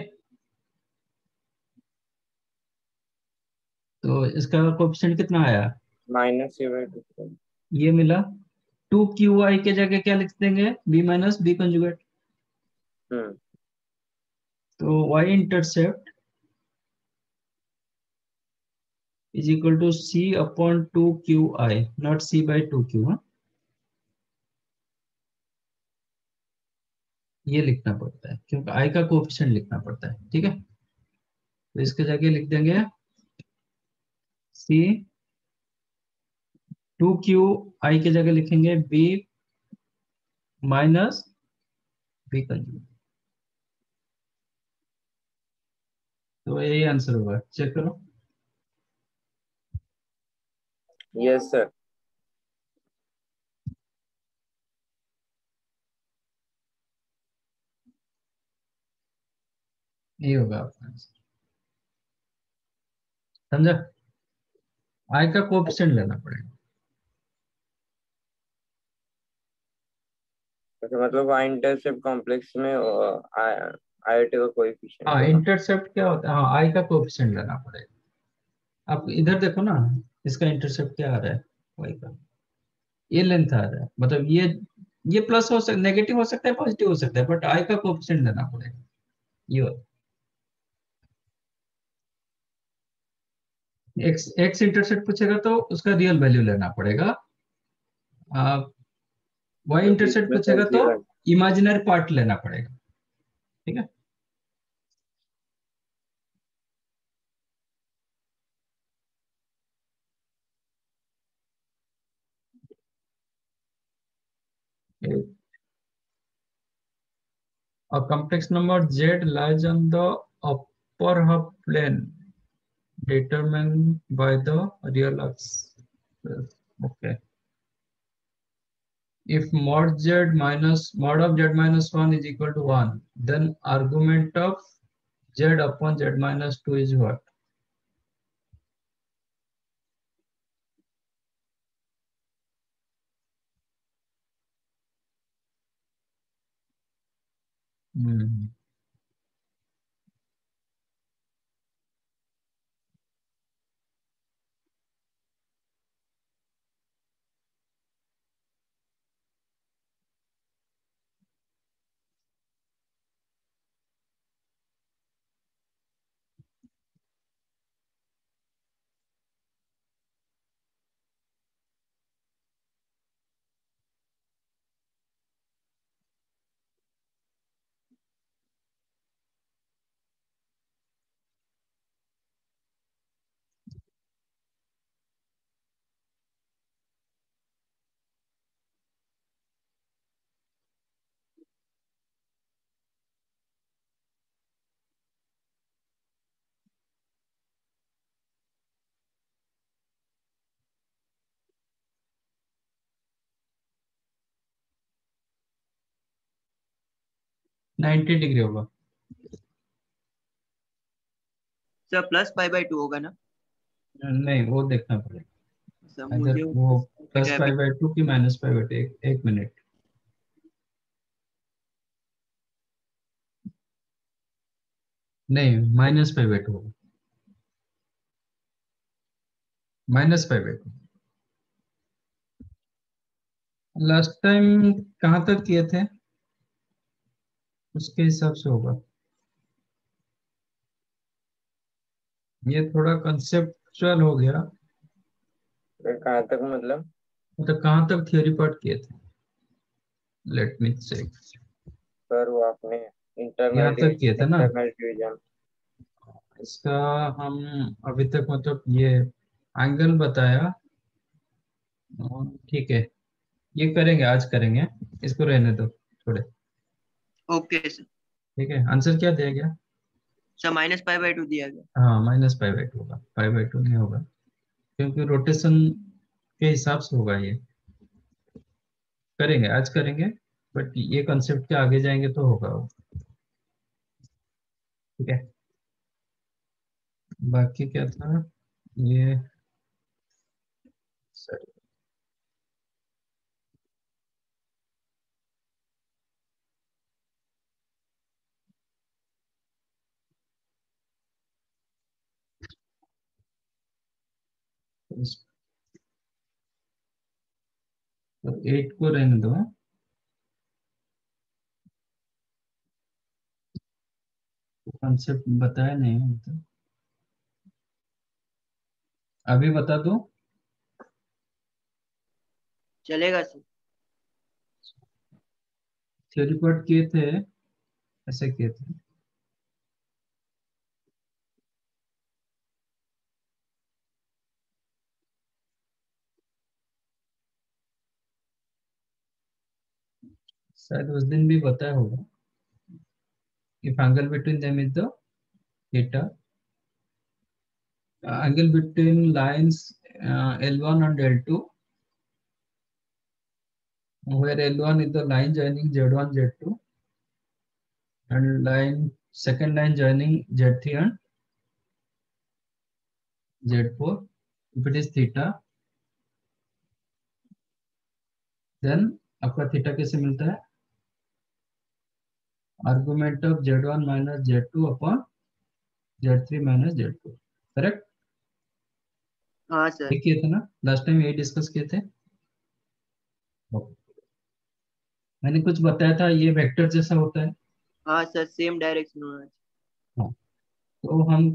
तो इसका कोएफिशिएंट कितना आया, माइनस सी बाई टू। ये मिला। टू क्यू आई के जगह क्या लिख देंगे, B minus B conjugate. Hmm तो Y intercept is equal to C upon two Q I, not C by two Q. हाँ, ये लिखना पड़ता है क्योंकि आई का कोएफिशिएंट लिखना पड़ता है, ठीक है। तो इसके जगह लिख देंगे सी, टू क्यू आई के जगह लिखेंगे बी माइनस बी कंजुगेट। तो यही आंसर होगा, चेक करो। Yes sir. यही होगा आपका आंसर, समझा। आई का कोएफिशिएंट लेना पड़ेगा। तो मतलब वाई इंटरसेप्ट कॉम्प्लेक्स में आईआईटी का कोएफिशिएंट हाँ, होगा। इंटरसेप्ट क्या होता है, हाँ आई का कोएफिशिएंट लेना पड़ेगा। आप इधर देखो ना, इसका इंटरसेप्ट क्या आ रहा है, वाई का ये लेंथ आ रहा है, मतलब ये ये प्लस हो सकता, नेगेटिव हो सकता है, पॉजिटिव हो सकता है, बट आई का कोएफिशिएंट लेना पड़ेगा। ये एक्स एक्स इंटरसेप्ट पूछेगा तो उसका रियल वैल्यू लेना पड़ेगा। वाई तो बीच इंटरसेप्ट में सर पूछेगा तो जीरो। इमेजिनरी पार्ट लेना पड़ेगा, ठीक है। A complex number z lies on the upper half plane determined by the real axis. Okay. If mod z minus mod of z minus one is equal to one, then argument of z upon z minus two is what? Hmm. Ninety degree होगा। Sir plus five by two होगा ना? नहीं, वो देखना पड़ेगा, sir इधर मुझे वो मिनट प्लस है अभी। फाइव बाई टू की माइनस फाइव बाई टू, एक, एक मिनट। नहीं, माइनस फाइव बाई टू होगा, minus five by two. Last time कहाँ तक किए थे, उसके हिसाब से होगा। ये थोड़ा कंसेप्चुअल हो गया, फिर कहाँ तक मतलब? मतलब कहाँ तक थियोरी पार्ट किए थे, लेट मी चेक। सर वो आपने यहाँ इंटरनल तक किए थे ना, इंटरनल डिवीजन। इसका हम अभी तक मतलब ये एंगल बताया, और ठीक है, ये करेंगे, आज करेंगे, इसको रहने दो थोड़े। Okay sir. ठीक है, आंसर क्या दिया गया? Sir minus five by two दिया गया। हाँ, माइनस फाइव बाई टू होगा, फाइव बाई टू नहीं होगा, क्योंकि रोटेशन के हिसाब से होगा ये। करेंगे, आज करेंगे, बट ये कॉन्सेप्ट के आगे जाएंगे तो होगा वो, ठीक है। बाकी क्या था ये, सर तो एट को रहने दो, कॉन्सेप्ट बताया नहीं है तो अभी बता दो। चलेगा सर। थ्योरी पार्ट किए थे, ऐसे किए थे। शायद उस दिन भी बताया होगा। If angle between them is the theta, angle between lines L one and L two, where L one is the line joining Z one Z two and line second line joining Z three and Z four. If it is theta, then आपका theta कैसे मिलता है? Argument of Z one minus Z two upon Z three minus Z four, correct? हाँ sir. ये किए थे ना last time, यही डिस्कस किए थे। मैंने कुछ बताया था ये वेक्टर जैसा होता है। हाँ सर, सेम डायरेक्शन होना चाहिए। हाँ, तो हम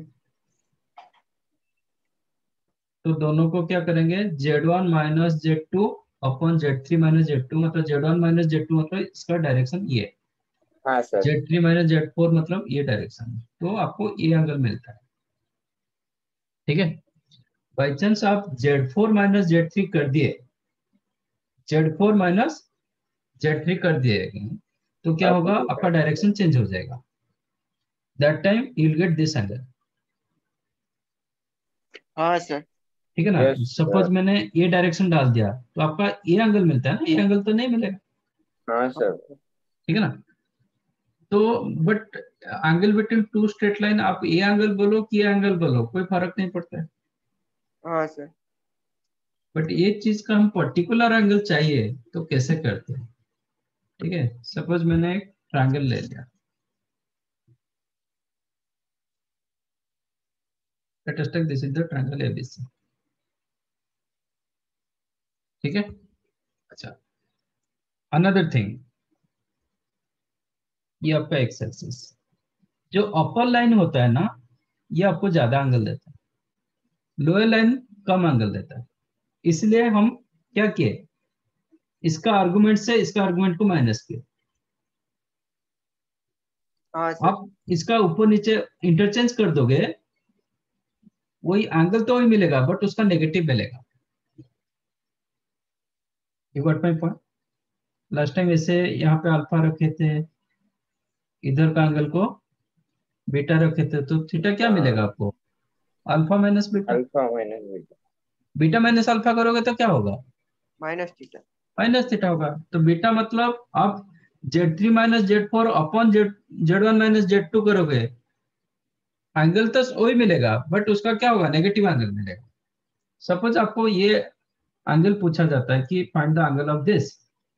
तो दोनों को क्या करेंगे, Z one minus Z two upon Z three minus Z two, मतलब Z one minus Z two मतलब इसका डायरेक्शन ये, हाँ sir. Z three minus Z four मतलब ये डायरेक्शन है, तो आपको ये एंगल मिलता है। ठीक है, बाई चांस आप Z four minus Z three कर दिए, Z four minus Z three कर दिए, तो क्या होगा, आपका डायरेक्शन चेंज हो जाएगा। That time you will get this angle. हाँ सर। ठीक है ना, Yes, सपोज sir. मैंने ये डायरेक्शन डाल दिया तो आपका ये एंगल मिलता है ना, ये एंगल तो नहीं मिलेगा। हाँ सर। ठीक है ना, तो but angle between two straight line, आप ये एंगल बोलो कि ये एंगल बोलो, कोई फर्क नहीं पड़ता है। हाँ सर। बट ये चीज का हम पर्टिकुलर एंगल चाहिए तो कैसे करते हैं? ठीक है, सपोज मैंने एक ट्रायंगल ले लिया, let us take this is the triangle ABC. ठीक है, अच्छा, अनदर थिंग, ये आपका एक्स एक्सिस, जो अपर लाइन होता है ना, ये आपको ज्यादा एंगल देता है, लोअर लाइन कम एंगल देता है। इसलिए हम क्या किए, इसका आर्गुमेंट से इसका आर्गुमेंट को माइनस किए। हाँ सर। आप इसका ऊपर नीचे इंटरचेंज कर दोगे, वही एंगल तो वही मिलेगा बट उसका नेगेटिव मिलेगा। You got my point? Last time ऐसे यहाँ पे अल्फा रखे थे, इधर का एंगल को बीटा रखे थे, तो थीटा क्या मिलेगा आपको, alpha minus beta. Alpha minus beta. Beta minus alpha करोगे तो क्या होगा, माइनस थीटा। माइनस थीटा होगा। तो बीटा मतलब आप Z three minus Z four upon Z Z one minus Z two करोगे, एंगल तो वही मिलेगा बट उसका क्या होगा, नेगेटिव एंगल मिलेगा। सपोज आपको ये एंगल पूछा जाता है कि find the angle of this,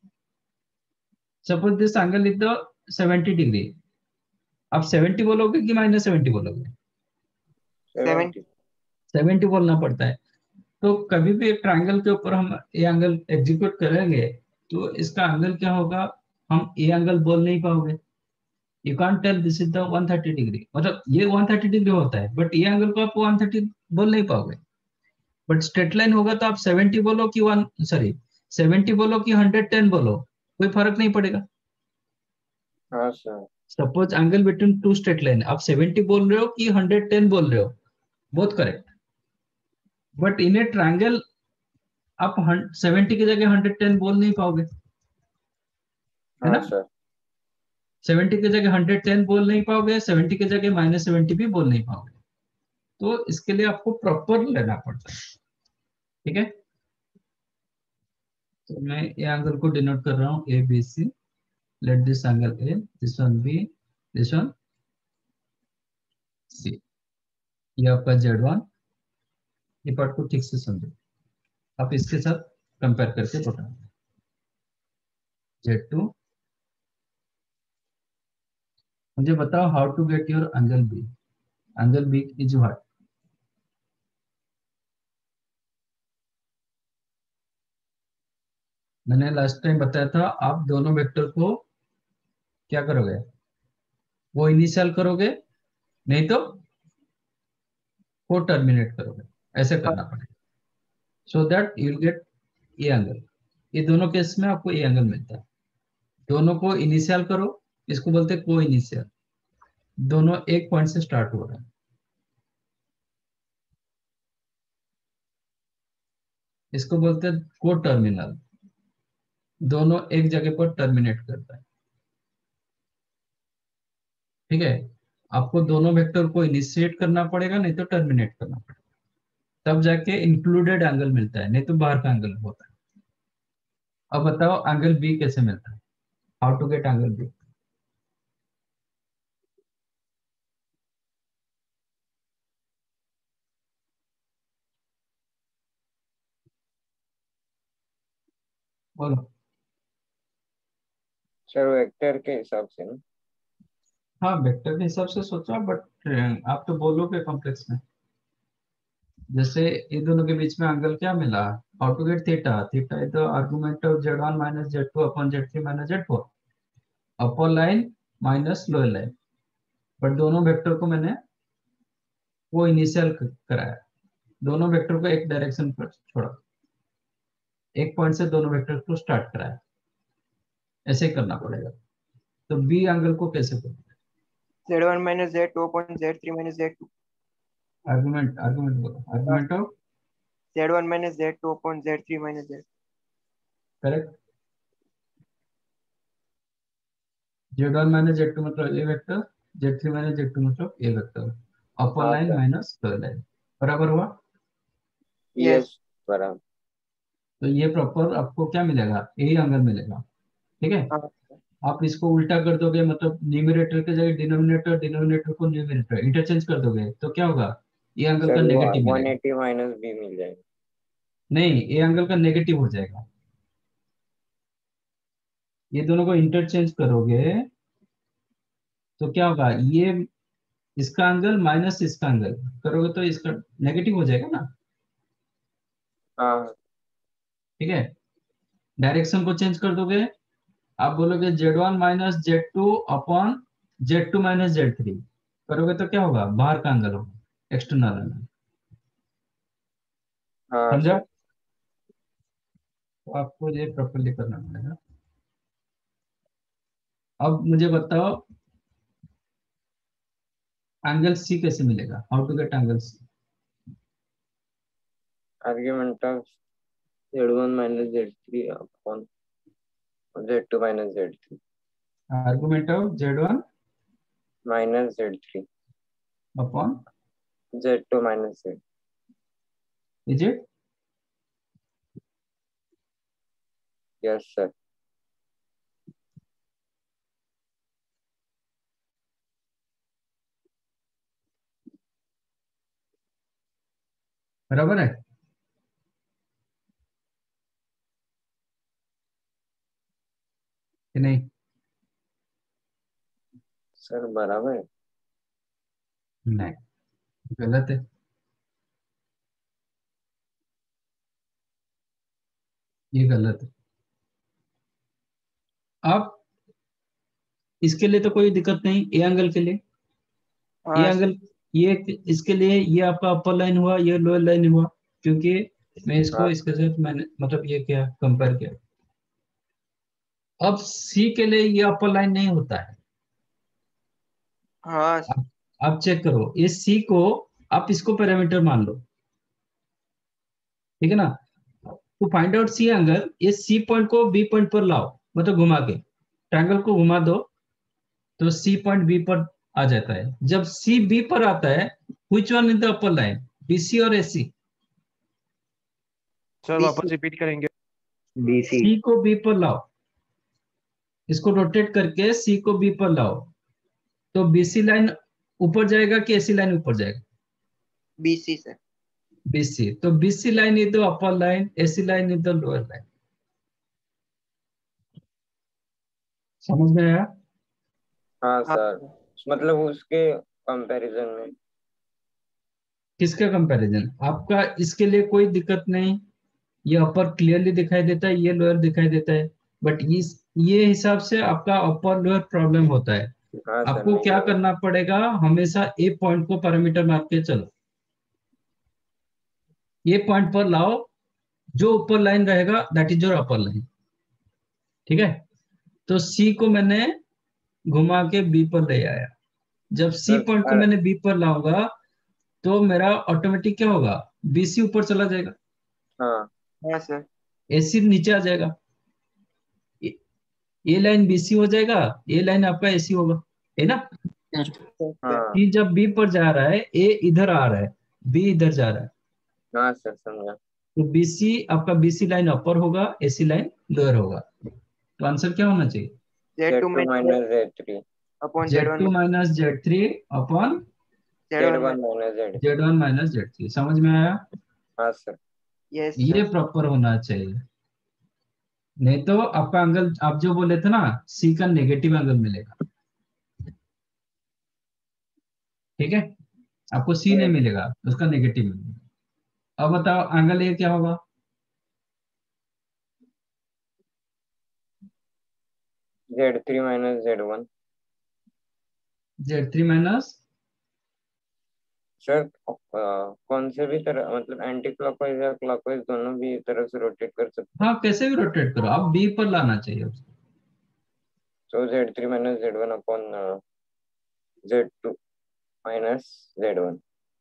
suppose this angle is the seventy degree, आप सेवेंटी बोलोगे कि माइनस सेवेंटी बोलोगे? सेवेंटी। सेवेंटी बोलना पड़ता है। तो कभी भी एक ट्रायंगल के ऊपर हम ए एंगल एग्जीक्यूट करेंगे तो इसका एंगल क्या होगा, हम ए एंगल बोल नहीं पाओगे। You can't tell this is the one thirty degree, मतलब ये वन थर्टी डिग्री होता है बट ये एंगल को आप वन थर्टी बोल नहीं पाओगे। बट स्ट्रेट लाइन होगा तो आप सेवेंटी बोलो कि वन सॉरी सेवेंटी बोलो कि हंड्रेड टेन बोलो, कोई फर्क नहीं पड़ेगा। हाँ sir. Suppose angle between two straight line, आप सेवेंटी बोल रहे हो कि हंड्रेड टेन बोल रहे हो, both correct. But in a triangle आप सेवेंटी की जगह हंड्रेड टेन बोल नहीं पाओगे, है हाँ ना। सर। सेवेंटी की जगह हंड्रेड टेन बोल नहीं पाओगे, सेवेंटी की जगह माइनस सेवेंटी भी बोल नहीं पाओगे। तो इसके लिए आपको प्रॉपर लेना पड़ता है। ठीक है, तो मैं ये एंगल को डिनोट कर रहा हूँ A B C. Let this angle A, this one B, this one C. ये आपका जेड वन, ये पार्ट को ठीक से समझो, आप इसके साथ कंपेयर करके बताओ। जेड टू, मुझे बताओ how to get your angle B. Angle B is what? मैंने लास्ट टाइम बताया था, आप दोनों वेक्टर को क्या करोगे, वो इनिशियल करोगे, नहीं तो वो टर्मिनेट करोगे, ऐसे करना पड़ेगा, so that you will get a angle. ये दोनों केस में आपको ए एंगल मिलता है। दोनों को इनिशियल करो, इसको बोलते हैं को इनिशियल, दोनों एक पॉइंट से स्टार्ट हो रहे हैं, इसको बोलते हैं को टर्मिनल, दोनों एक जगह पर टर्मिनेट करता है। ठीक है, आपको दोनों वेक्टर को इनिशिएट करना पड़ेगा, नहीं तो टर्मिनेट करना पड़ेगा, तब जाके इंक्लूडेड एंगल मिलता है, नहीं तो बाहर का एंगल होता है। अब बताओ एंगल बी कैसे मिलता है, how to get angle B. बोलो। सर वेक्टर के हिसाब से ना। हाँ वेक्टर के हिसाब से सोचो, बट आप तो बोलोगे कॉम्प्लेक्स में। जैसे ये दोनों के बीच में एंगल क्या मिला, how to get theta, theta is the argument of Z one minus Z two upon Z three minus Z four, upper line minus lower line. But दोनों वेक्टर को मैंने वो इनिशियल कराया, दोनों वेक्टर को एक डायरेक्शन पर छोड़ा, एक पॉइंट से दोनों वेक्टर को स्टार्ट कराया, ऐसे करना पड़ेगा। तो बी एंगल को कैसे करें, Z one minus Z two upon Z three minus Z two. Argument argument बोलो, argument of Z one minus Z two upon Z three minus Z. Correct, Z one minus Z two मतलब a vector, Z three minus Z two मतलब a vector, upper हाँ line sir. Minus lower line, बराबर हुआ। Yes. Yes बराबर। तो ये proper आपको क्या मिलेगा, ए एंगल मिलेगा। ठीक है, हाँ आप इसको उल्टा कर दोगे, मतलब न्यूमरेटर के जगह डिनोमिनेटर, डिनोमिनेटर को न्यूमरेटर इंटरचेंज कर दोगे, तो क्या होगा, ये एंगल का सर वो नेगेटिव वन मिलेगा। एटी माइनस बी मिल जाएगा। नहीं, ये एंगल का नेगेटिव हो जाएगा, ये दोनों को इंटरचेंज करोगे तो क्या होगा, ये इसका एंगल माइनस इसका एंगल करोगे तो इसका नेगेटिव हो जाएगा ना। हाँ ठीक है, डायरेक्शन को चेंज कर दोगे, आप बोलोगे Z one minus Z two upon Z two minus Z three करोगे तो क्या होगा, बाहर का एंगल होगा, एक्सटर्नल एंगल। हाँ समझा, सर। तो आपको ये प्रॉपर्ली करना पड़ेगा। अब मुझे बताओ एंगल सी कैसे मिलेगा, how to get angle C. Argument of Z one minus Z three upon Z two minus Z three argument of Z one minus Z three upon Z two minus Z. Is it, yes sir. बराबर है कि नहीं। Sir बराबर है। नहीं, गलत है, ये गलत है। अब इसके लिए तो कोई दिक्कत नहीं, ए एंगल के लिए, ये हाँ एंगल, ये इसके लिए ये आपका अपर लाइन हुआ, ये लोअर लाइन हुआ, क्योंकि मैं इसको हाँ इसके साथ मैंने मतलब ये क्या कंपेयर किया। अब सी के लिए ये अपर लाइन नहीं होता है, हाँ आप, आप चेक करो, ये सी को आप इसको पैरामीटर मान लो, ठीक है ना। तो फाइंड आउट सी एंगल, ये सी पॉइंट को बी पॉइंट पर लाओ, मतलब घुमा के ट्रायंगल को घुमा दो, तो सी पॉइंट बी पर आ जाता है। जब सी बी पर आता है, which one in the upper line, BC और एसी। सर वापस बीसी। रिपीट करेंगे। बीसी। सी को बी पर लाओ, इसको रोटेट करके सी को बी पर लाओ, तो बीसी लाइन ऊपर जाएगा कि एसी लाइन ऊपर जाएगा, बीसी सर। बीसी। तो BC line is the upper line, AC line is the lower line. समझ में आया। हाँ हाँ सर, मतलब उसके कंपैरिजन में। किसका कंपैरिजन, आपका इसके लिए कोई दिक्कत नहीं, ये अपर क्लियरली दिखाई देता है, ये लोअर दिखाई देता है, बट इस ये हिसाब से आपका अपर लोअर प्रॉब्लम होता है। हाँ सर, आपको नहीं क्या तो करना पड़ेगा, हमेशा ए पॉइंट को पैरामीटर मान के चलो, ये पॉइंट पर लाओ, जो ऊपर लाइन रहेगा that is your upper line. ठीक है, तो सी को मैंने घुमा के बी पर ले आया, जब सी सर पॉइंट को सर, मैंने बी पर लाऊंगा तो मेरा ऑटोमेटिक क्या होगा, बीसी ऊपर चला जाएगा, हाँ हाँ सर। एसी नीचे आ जाएगा, ए लाइन बीसी हो जाएगा, ए लाइन आपका एसी होगा, है ना। हाँ सी जब बी पर जा रहा है, ए इधर आ रहा है, बी इधर जा रहा है, हाँ सर, समझा। तो बीसी आपका बीसी लाइन अपर होगा, एसी लाइन लोअर होगा। तो आंसर क्या होना चाहिए, Z Z two two minus Z three, upon Z Z one two minus Z three upon Z Z one one minus Z. Z one minus Z three. समझ में आया, हाँ sir. Yes ये सर। प्रॉपर होना चाहिए, नहीं तो आपका एंगल आप जो बोले थे ना, सी का नेगेटिव एंगल मिलेगा। ठीक है, आपको सी नहीं मिलेगा, उसका नेगेटिव मिलेगा। अब बताओ एंगल ए क्या होगा, Z three minus Z one. Z three minus, sir अ, कौन से भी तरह, मतलब एंटी क्लॉकवाइज या क्लॉकवाइज, दोनों भी तरह से रोटेट कर सकते हैं। हाँ कैसे भी रोटेट करो, आप बी पर लाना चाहिए उसको। So Z three minus Z one upon Z two minus Z one.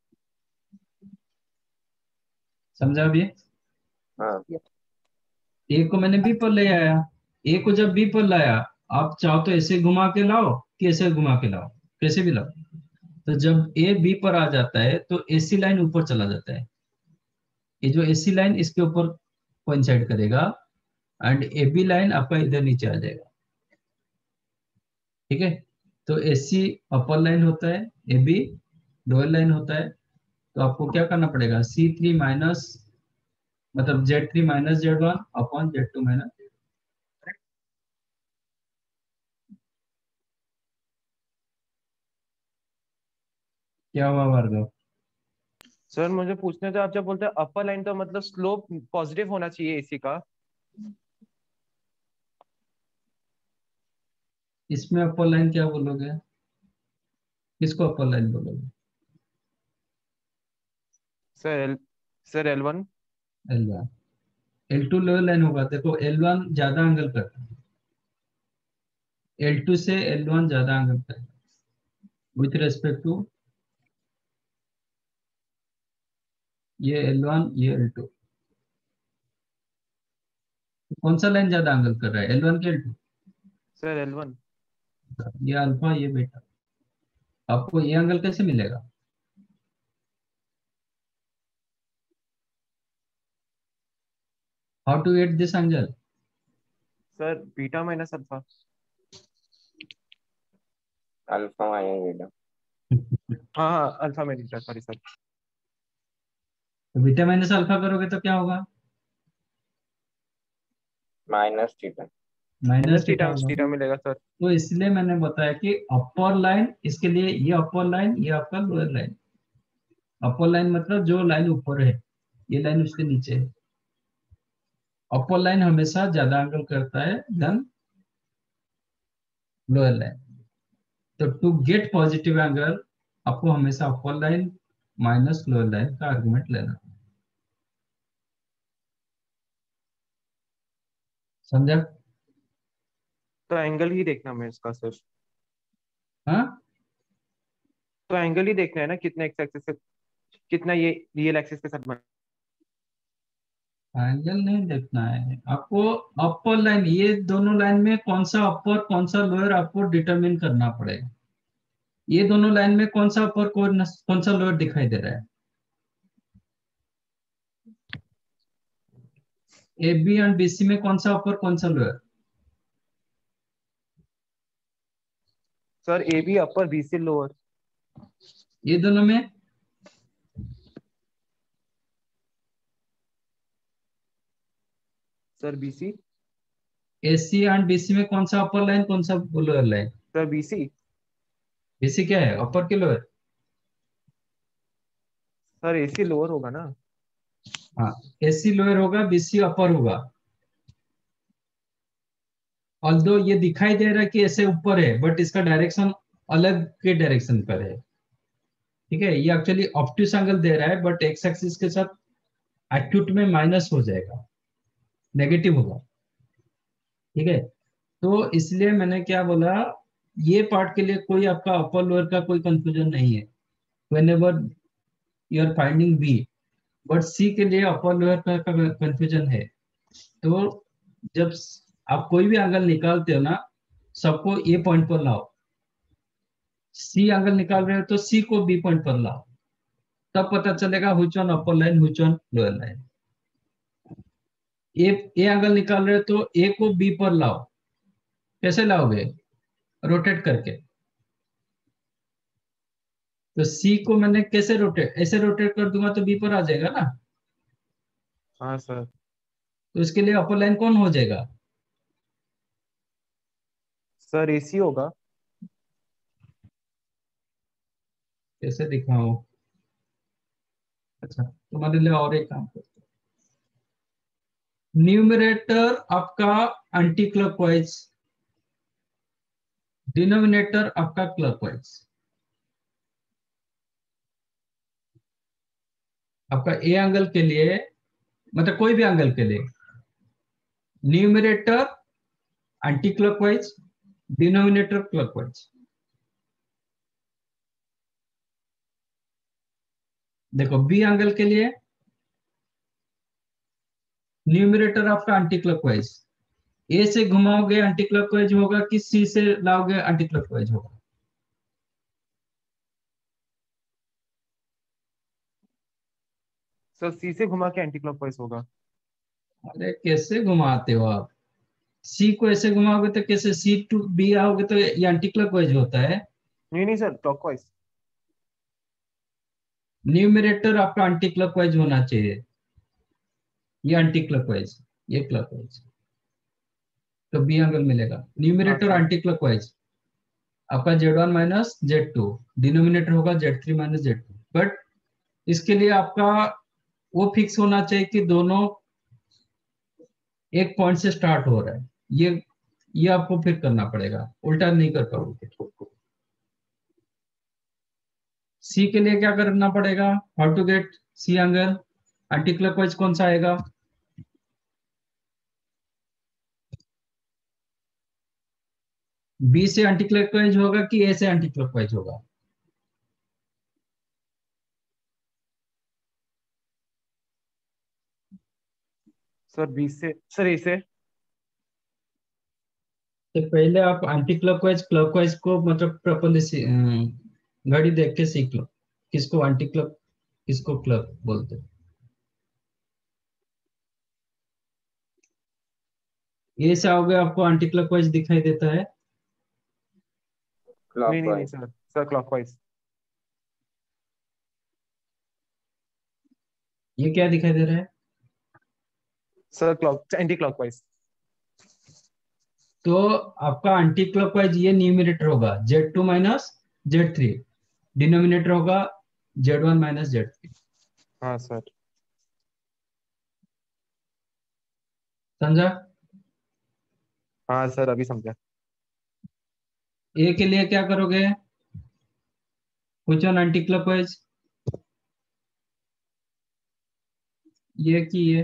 समझा अभी, हाँ ए को मैंने बी पर ले आया, ए को जब बी पर लाया, आप चाहो तो ऐसे घुमा के लाओ कि ऐसे घुमा के लाओ, कैसे भी लाओ, तो जब ए बी पर आ जाता है तो एसी लाइन ऊपर चला जाता है, ये जो एसी लाइन इसके ऊपर कोइंसाइड करेगा, एंड ए बी लाइन आपका इधर नीचे आ जाएगा। ठीक है, तो एसी अपर लाइन होता है, ए बी लोअर लाइन होता है, तो आपको क्या करना पड़ेगा, सी थ्री माइनस, मतलब Z three minus Z one upon Z two minus, क्या हुआ भार्गव। सर मुझे पूछने तो, आप जब बोलते हैं अपर लाइन तो मतलब स्लोप पॉजिटिव होना चाहिए एसी का। इसमें अपर लाइन क्या बोलोगे, किसको अपर लाइन बोलोगे, sir L sir L one. L one, L two lower line होगा। देखो एल वन ज्यादा एंगल करता है, एल टू से एल वन ज्यादा एंगल करता है विथ रेस्पेक्ट टू ये एल वन ये एल टू। कौन सा लाइन ज्यादा एंगल कर रहा है, एल वन के L two, sir L one. ये अल्फा ये बीटा, आपको ये एंगल कैसे मिलेगा, how to get this angle, sir beta minus alpha. Alpha minus beta. हाँ हाँ, अल्फा माइनस, सॉरी सर। तो बीटा माइनस अल्फा करोगे तो क्या होगा, minus theta. Minus minus theta theta होगा। थीटा मिलेगा सर। तो इसलिए मैंने बताया कि अपर लाइन, इसके लिए ये अपर लाइन ये आपका लोअर लाइन, अपर लाइन मतलब जो लाइन ऊपर है, ये लाइन उसके नीचे है, अपर लाइन हमेशा ज्यादा एंगल करता है देन लोअर लाइन। तो टू गेट पॉजिटिव एंगल आपको हमेशा upper line minus lower line का आर्गुमेंट लेना, समझा। तो एंगल ही देखना है इसका सर। हाँ तो एंगल ही देखना है ना, कितना एक्स एक्सिस से कितना ये रियल एक्सिस के साथ बना। एंगल नहीं देखना है आपको, अपर लाइन, ये दोनों लाइन में कौन सा अपर कौन सा लोअर आपको डिटरमिन करना पड़ेगा, ये दोनों लाइन में कौन सा अपर कौन कौन सा लोअर दिखाई दे रहा है, A B and B C में कौन सा अपर कौन सा lower, sir A B upper B C lower. ये दोनों में sir B C. A C and B C में कौन सा अपर लाइन कौन सा lower line, sir B C. B C क्या है, अपर के lower, sir A C lower होगा ना। हाँ, एसी लोअर होगा, बीसी अपर होगा। ऑल्दो ये दिखाई दे रहा है कि ऐसे ऊपर है, बट इसका डायरेक्शन अलग के डायरेक्शन पर है। ठीक है, ये एक्चुअली ऑब्ट्यूस एंगल दे रहा है, बट एक्स एक्सिस के साथ एक्यूट में माइनस हो जाएगा, नेगेटिव होगा। ठीक है, तो इसलिए मैंने क्या बोला, ये पार्ट के लिए कोई आपका अपर लोअर का कोई कंफ्यूजन नहीं है whenever you are finding B, but C के लिए अपर लोअर का कंफ्यूजन है। तो जब आप कोई भी एंगल निकालते हो ना, सबको ए पॉइंट पर लाओ। सी एंगल निकाल रहे हो तो सी को बी पॉइंट पर लाओ, तब पता चलेगा which one upper line which one lower line. A A angle निकाल रहे हो तो ए को बी पर लाओ। कैसे लाओगे? रोटेट करके। तो सी को मैंने कैसे रोटेट, ऐसे रोटेट कर दूंगा तो बी पर आ जाएगा ना। हाँ सर। तो इसके लिए अपर लाइन कौन हो जाएगा? सर एसी होगा। कैसे दिखाओ? अच्छा, तुम्हारे लिए और एक काम करते हैं। न्यूमरेटर आपका एंटी क्लॉकवाइज, डिनोमिनेटर आपका क्लॉकवाइज। आपका ए एंगल के लिए, मतलब कोई भी एंगल के लिए, numerator anti clockwise, denominator clockwise. देखो बी एंगल के लिए न्यूमरेटर आपका एंटी क्लॉकवाइज, ए से घुमाओगे एंटी क्लॉकवाइज होगा कि सी से लाओगे एंटी क्लॉकवाइज होगा? सर सी से घुमा के एंटी क्लॉकवाइज होगा। अरे कैसे घुमाते हो आप? सी को ऐसे घुमाओगे तो कैसे, सी टू बी आओगे तो ये एंटी क्लॉकवाइज होता है। नहीं नहीं सर, क्लॉकवाइज। न्यूमरेटर आपका एंटी क्लॉकवाइज होना चाहिए, ये एंटी क्लॉकवाइज, ये क्लॉकवाइज, तो बी एंगल मिलेगा। न्यूमरेटर हाँ, एंटी क्लॉकवाइज आपका Z one minus Z two, denominator होगा Z three minus Z two. But इसके लिए आपका वो फिक्स होना चाहिए कि दोनों एक पॉइंट से स्टार्ट हो रहा है। ये ये आपको फिर करना पड़ेगा, उल्टा नहीं कर पाओगे। सी के लिए क्या करना पड़ेगा? How to get C angle? Anti clockwise कौन सा आएगा? बी से एंटी क्लॉकवाइज होगा कि ए से एंटी क्लॉकवाइज होगा? सर बी से, सर ए से। तो पहले आप एंटी क्लॉकवाइज क्लॉकवाइज को मतलब प्रॉपर्ली घड़ी देख के सीख लो, किसको एंटी क्लॉक किसको क्लॉक बोलते हैं। ए से आओगे आपको एंटी क्लॉकवाइज दिखाई देता है। नहीं नहीं नहीं क्लॉकवाइज। Sir, sir clockwise. ये क्या दिखाई दे रहा है? Sir clock anti clockwise. तो आपका एंटी क्लॉकवाइज ये न्यूमरेटर होगा Z two minus Z three, denominator होगा Z one minus Z three. हाँ सर। समझा? हाँ सर, अभी समझा। ए के लिए क्या करोगे? कुछ एंटी क्लॉकवाइज, ये की ये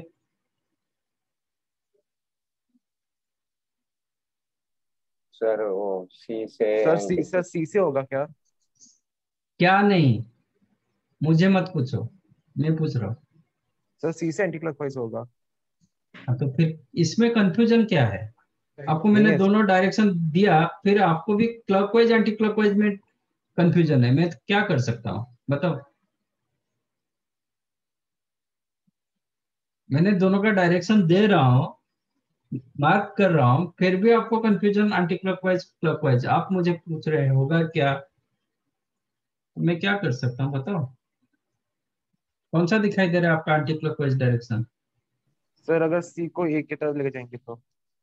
सर वो सी से sir C, anti- sir C से होगा क्या? क्या नहीं, मुझे मत पूछो, मैं पूछ रहा हूँ। सर सी से एंटी क्लॉकवाइज होगा। हाँ, तो फिर इसमें कंफ्यूजन क्या है? आपको नहीं मैंने है। दोनों डायरेक्शन दिया, फिर आपको भी क्लॉकवाइज एंटी क्लॉकवाइज में कंफ्यूजन है, मैं क्या कर सकता हूँ बताओ? मैंने दोनों का डायरेक्शन दे रहा हूँ, मार्क कर रहा हूँ, फिर भी आपको कंफ्यूजन एंटी क्लॉकवाइज क्लॉकवाइज आप मुझे पूछ रहे होगा क्या? मैं क्या कर सकता हूँ बताओ? कौन सा दिखाई दे रहा है आपका एंटी क्लॉकवाइज डायरेक्शन? सर अगर सी को ए की तरफ लेके जाएंगे तो।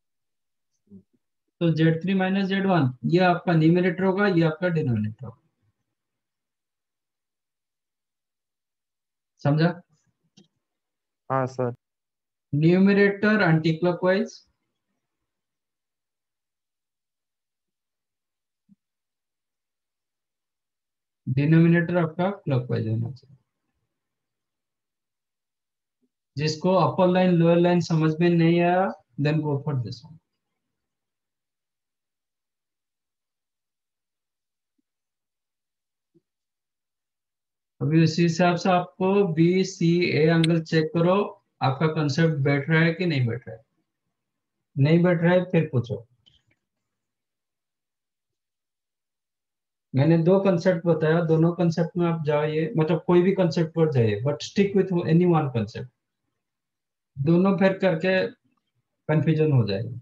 तो Z three minus Z one ये आपका न्यूमरेटर होगा, ये आपका डिनोमिनेटर होगा। समझा? हाँ sir. Numerator anti clockwise, denominator आपका क्लॉकवाइज होना चाहिए। जिसको अपर लाइन लोअर लाइन समझ में नहीं आया, then go for this one. अभी उसी हिसाब से आपको B C A angle check करो, आपका कंसेप्ट बैठ रहा है कि नहीं बैठ रहा है। नहीं बैठ रहा है फिर पूछो। मैंने दो कंसेप्ट बताया, दोनों कंसेप्ट में आप जाइए, मतलब कोई भी कंसेप्ट पर जाइए, but stick with any one concept. दोनों फिर करके कंफ्यूजन हो जाएगा।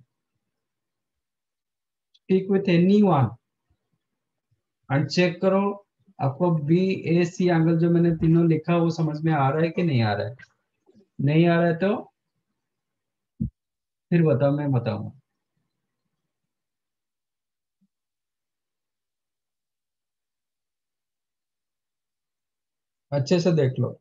Stick with any one and check करो आपको बी ए सी एंगल जो मैंने तीनों लिखा वो समझ में आ रहा है कि नहीं आ रहा है। नहीं आ रहा है तो फिर बताओ, मैं बताऊंगा। अच्छे से देख लो।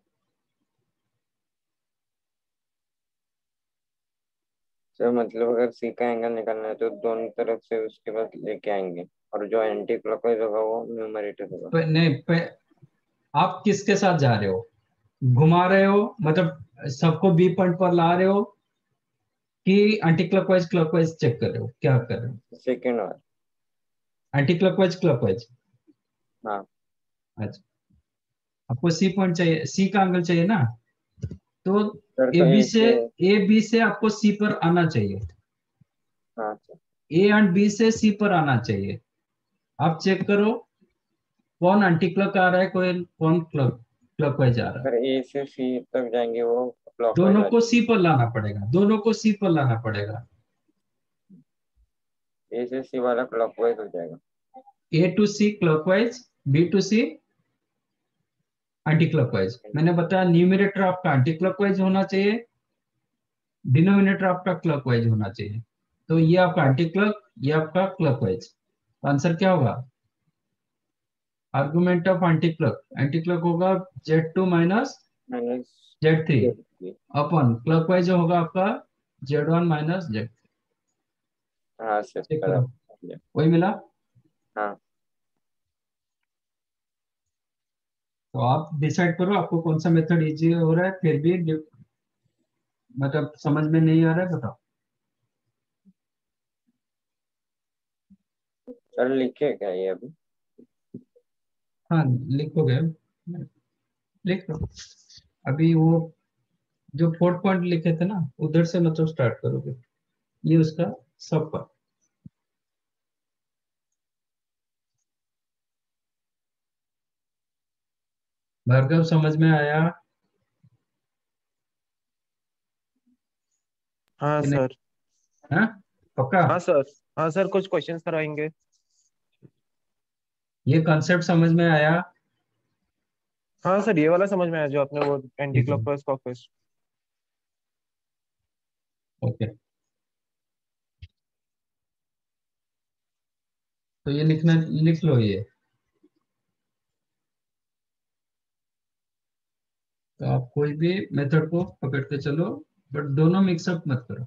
सर मतलब अगर सी का एंगल निकालना है तो दोनों तरफ से उसके बाद लेके आएंगे, और जो एंटी क्लॉकवाइज होगा वो न्यूमरेटर होगा। प, नहीं प, आप किसके साथ जा रहे हो? घुमा रहे हो, मतलब सबको बी पॉइंट पर ला रहे हो कि एंटी क्लॉकवाइज क्लॉकवाइज चेक कर रहे हो, क्या कर रहे हो? सेकेंड बार। Anti clockwise clockwise. हाँ अच्छा, आपको सी पॉइंट चाहिए, सी का एंगल चाहिए ना, तो सर। ए तो बी एक से ए बी से आपको सी पर आना चाहिए, हाँ सर। ए एंड बी से सी पर आना चाहिए। आप चेक करो कौन एंटी क्लॉक आ रहा है, कोई कौन क्लॉक क्लॉकवाइज आ रहा है। सर ए से सी तक जाएंगे वो क्लॉकवाइज दोनों आ को सी जाएंगे। पर लाना पड़ेगा, दोनों को सी पर लाना पड़ेगा। ए से सी वाला क्लॉकवाइज हो जाएगा। A to C clockwise, B to C anti clockwise. मैंने बताया न्यूमरेटर आपका एंटी क्लॉकवाइज होना चाहिए, डिनोमिनेटर आपका क्लॉकवाइज होना चाहिए। तो ये आपका एंटी क्लॉक, ये आपका क्लॉकवाइज। आंसर क्या होगा? Argument of anti clock, anti clock होगा Z two minus minus Z three Z. Upon clockwise जो होगा आपका जेड वन माइनस जेड। हाँ सर चेक करो, बराबर। वही मिला। हाँ तो आप डिसाइड करो आपको कौन सा मेथड इजी हो रहा है, फिर भी डि- मतलब समझ में नहीं आ रहा है बताओ। सर लिखे क्या ये अभी? हाँ लिखोगे, लिख लो। अभी वो जो फोर्थ पॉइंट लिखे थे ना, उधर से मतलब स्टार्ट करोगे, ये उसका सब पार्ट। भार्गव समझ में आया हाँ कि नहीं? सर। हाँ पक्का? हाँ सर। हाँ सर, कुछ क्वेश्चंस करवाएंगे। ये कॉन्सेप्ट समझ में आया? हाँ सर, ये वाला समझ में आया जो आपने वो एंटी ठीक है, क्लॉकवाइज क्लॉकवाइज। ओके। तो ये लिखना, लिख लो ये। तो आप कोई भी मेथड को पकड़ के चलो, बट दोनों मिक्सअप मत करो।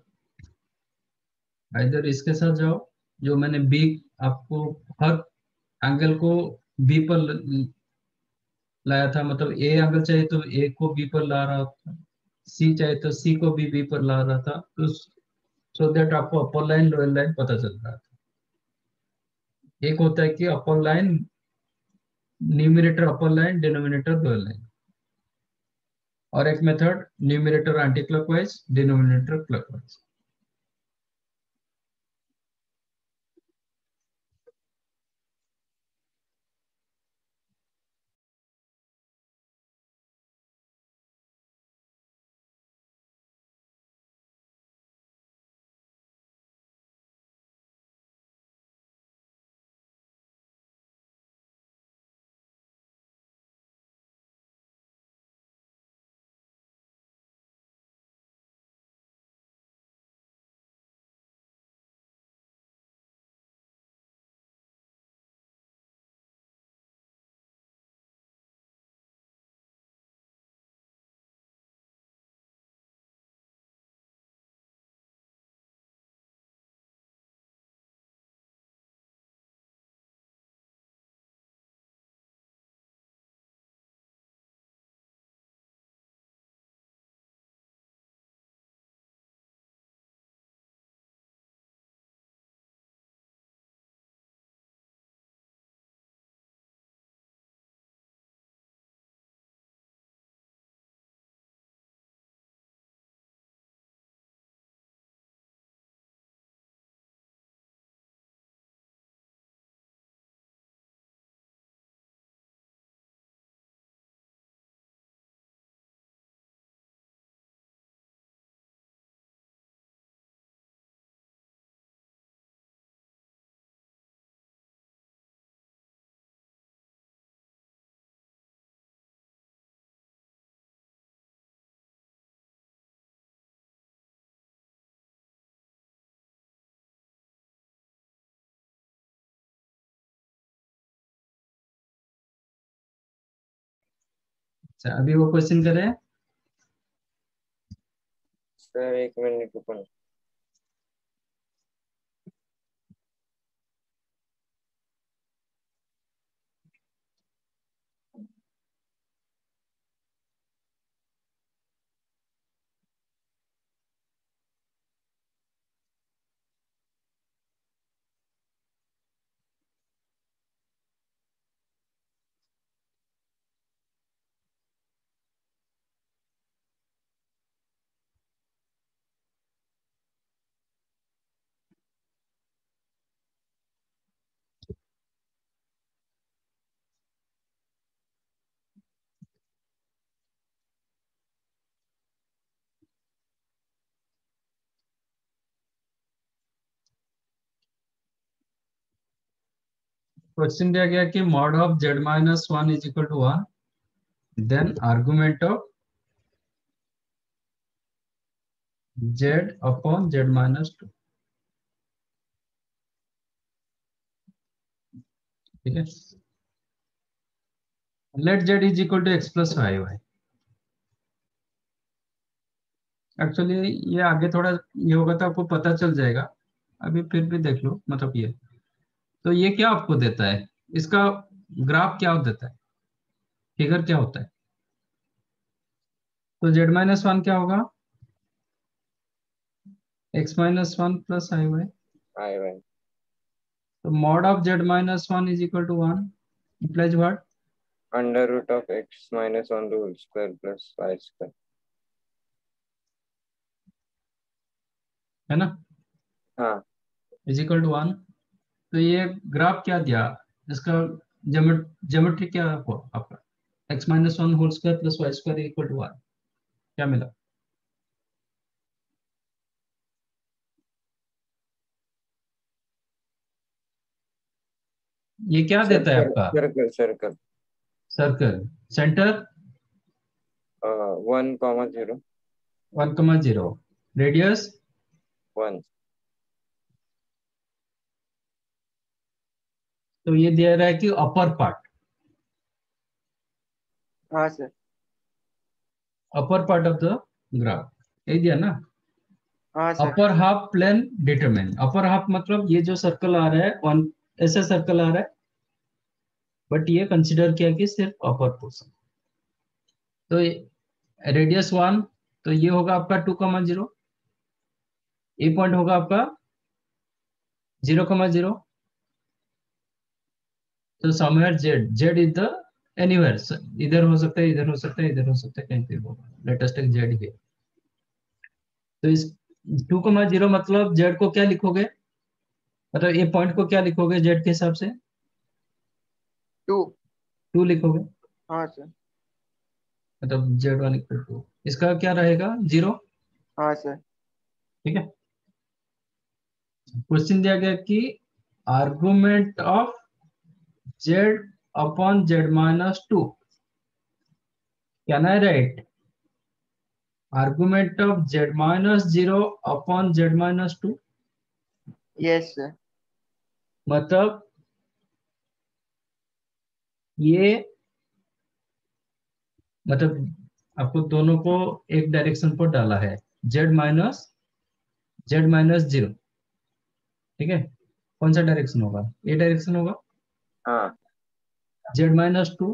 इधर इसके साथ जाओ, जो मैंने बी, आपको हर एंगल को बी पर ल- लाया था, मतलब ए एंगल चाहिए तो ए को बी पर ला रहा था, सी चाहिए तो सी को भी बी पर ला रहा था, तो सो दैट आपको अपर लाइन लोअर लाइन पता चल रहा था। एक होता है कि upper line, numerator upper line, denominator lower line. और एक method numerator anti clockwise, denominator clockwise. अच्छा, अभी वो क्वेश्चन करें। सर एक मिनट रुको। क्वेश्चन दिया गया कि mod of Z minus one is equal to one, then argument of Z upon Z minus two. ठीक है, let Z is equal to x plus Y Y. Actually ये आगे थोड़ा ये होगा तो आपको पता चल जाएगा, अभी फिर भी देख लो। मतलब ये तो ये क्या आपको देता है, इसका ग्राफ क्या देता है, फिगर क्या होता है। तो जेड माइनस वन क्या होगा, X minus one plus I Y. I Y तो mod of Z minus one is equal to one implies what, under root of X minus one whole square plus Y square, है ना, हाँ is equal to one. तो ये graph क्या दिया, इसका geometry क्या हुआ आपका, X minus one whole square plus Y square equal to one, क्या मिला। ये क्या देता है आपका, circle circle circle, centre one comma zero one comma zero, radius one. तो ये दिया रहा है कि अपर पार्ट, हाँ sir. Upper part of the graph यही दिया ना। हाँ sir. Upper half plane determine, upper half मतलब ये जो सर्कल आ रहा है वन ऐसा सर्कल आ रहा है, बट ये कंसिडर किया कि सिर्फ अपर पोर्शन। तो रेडियस वन, तो ये होगा आपका टू कमा जीरो, ए पॉइंट होगा आपका जीरो कमा जीरो। तो somewhere Z, Z is the anywhere, इधर हो सकता है, इधर हो सकता है, इधर हो सकता है, कहीं पे होगा, लेटेस्ट टेक जेड है। तो इस टू कमा जीरो मतलब जेड को क्या लिखोगे, मतलब ये पॉइंट को क्या लिखोगे जेड के हिसाब से, टू। टू लिखोगे, हाँ सर। मतलब जेड वन इक्वल टू, इसका क्या रहेगा जीरो। हाँ सर। ठीक है, क्वेश्चन दिया गया कि argument of Z upon Z minus two, can I write argument of Z minus zero upon Z minus two. Yes sir. मतलब ये मतलब आपको दोनों को एक डायरेक्शन पर डाला है, Z minus Z minus zero. ठीक है, कौन सा डायरेक्शन होगा, ये डायरेक्शन होगा, हाँ जेड माइनस टू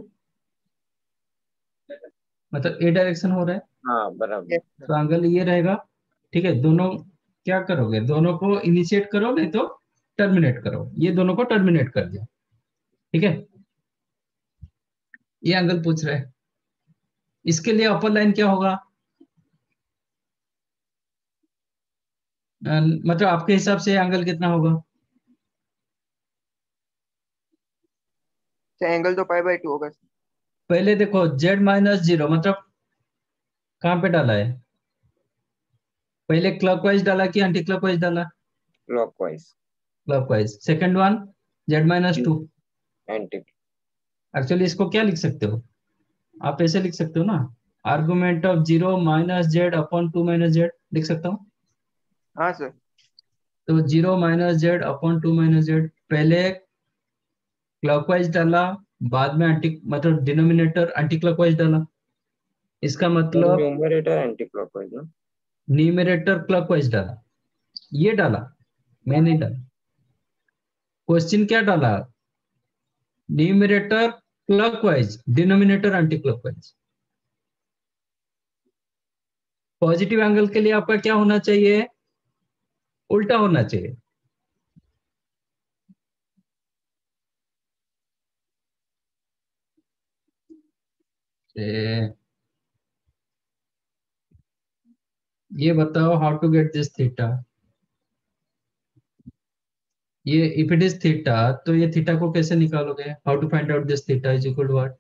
मतलब ए डायरेक्शन हो रहा है, हाँ बराबर। यस तो एंगल ये रहेगा। ठीक है, दोनों क्या करोगे, दोनों को इनिशिएट करो नहीं तो टर्मिनेट करो, ये दोनों को टर्मिनेट कर दिया। ठीक है, ये एंगल पूछ रहे हैं, इसके लिए अपर लाइन क्या होगा, अ, मतलब आपके हिसाब से एंगल कितना होगा। सर। एंगल तो पाई बाई टू होगा सर। पहले देखो जेड माइनस जीरो मतलब कहाँ पे डाला है, पहले क्लॉकवाइज डाला कि एंटी क्लॉकवाइज डाला, clockwise. Clockwise. Second one Z minus two, anti. Actually इसको क्या लिख सकते हो, आप ऐसे लिख सकते हो ना, argument of zero minus Z upon two minus Z लिख सकता हूँ। हाँ सर। तो zero minus Z upon two minus Z, पहले क्लॉकवाइज डाला बाद में एंटी मतलब डिनोमिनेटर एंटी क्लॉकवाइज डाला, इसका मतलब न्यूमरेटर एंटी क्लॉकवाइज ना? न्यूमरेटर क्लॉकवाइज डाला, ये डाला, मैं नहीं डाला। क्वेश्चन क्या डाला? Numerator clockwise, denominator anti clockwise. Positive angle के लिए आपका क्या होना चाहिए? उल्टा होना चाहिए। ए, ये बताओ how to get this theta. ये इफ इट इज थीटा, तो ये थीटा को कैसे निकालोगे? How to find out this theta is equal to what?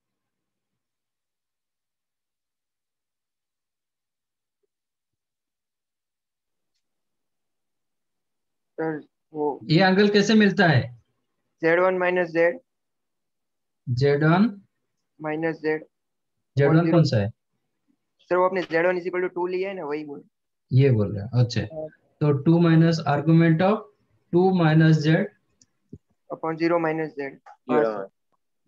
Sir वो ये एंगल कैसे मिलता है? Z one minus Z Z one minus Z Z upon one zero. कौन सा है? सर वो आपने Z one is equal to two लिया है ना, वही बोल। ये बोल रहे हैं, अच्छा। तो two minus argument of two minus Z upon zero minus Z. हाँ जीरो सर।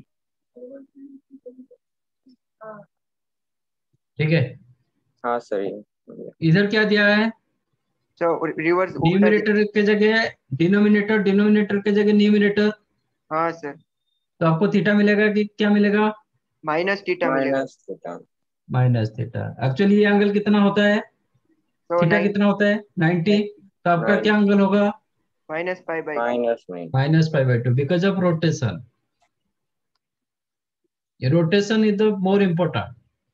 ठीक है। हाँ सर, ये इधर क्या दिया है? सर रिवर्स उल्टा दिया। न्यूमरेटर के जगह डिनोमिनेटर, डिनोमिनेटर के जगह न्यूमरेटर। हाँ सर। तो आपको थीटा मिलेगा कि क्या मिलेगा? माइनस थीटा मिलेगा। Minus theta. Minus theta. Actually ये एंगल कितना होता है? तो थीटा नाइन कितना होता है? नाइंटी। तो आपका नाइन क्या एंगल होगा? Minus pi by. Minus nine. Minus five by two, because of rotation. ये rotation is the more important,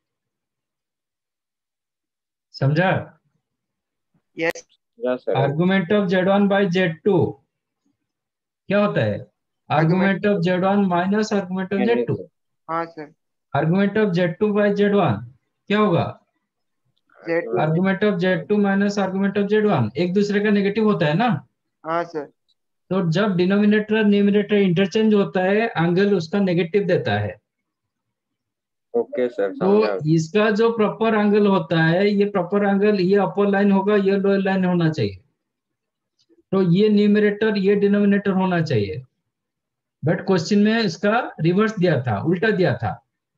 समझा? Yes. Yes sir. Argument of Z one by Z two क्या होता है? Argument of Z one minus argument of Z two. हाँ sir. Argument of Z two by Z one क्या होगा? Z two. Argument of Z two minus argument of Z one, एक दूसरे का negative होता है ना। हाँ सर। तो जब डिनोमिनेटर न्यूमरेटर इंटरचेंज होता है, एंगल उसका नेगेटिव देता है। ओके सर, तो समझा। इसका जो प्रॉपर एंगल होता है, ये प्रॉपर एंगल, ये अपर लाइन होगा, ये लोअर लाइन होना चाहिए। तो ये न्यूमरेटर, ये डिनोमिनेटर होना चाहिए। बट क्वेश्चन में इसका रिवर्स दिया था, उल्टा दिया था।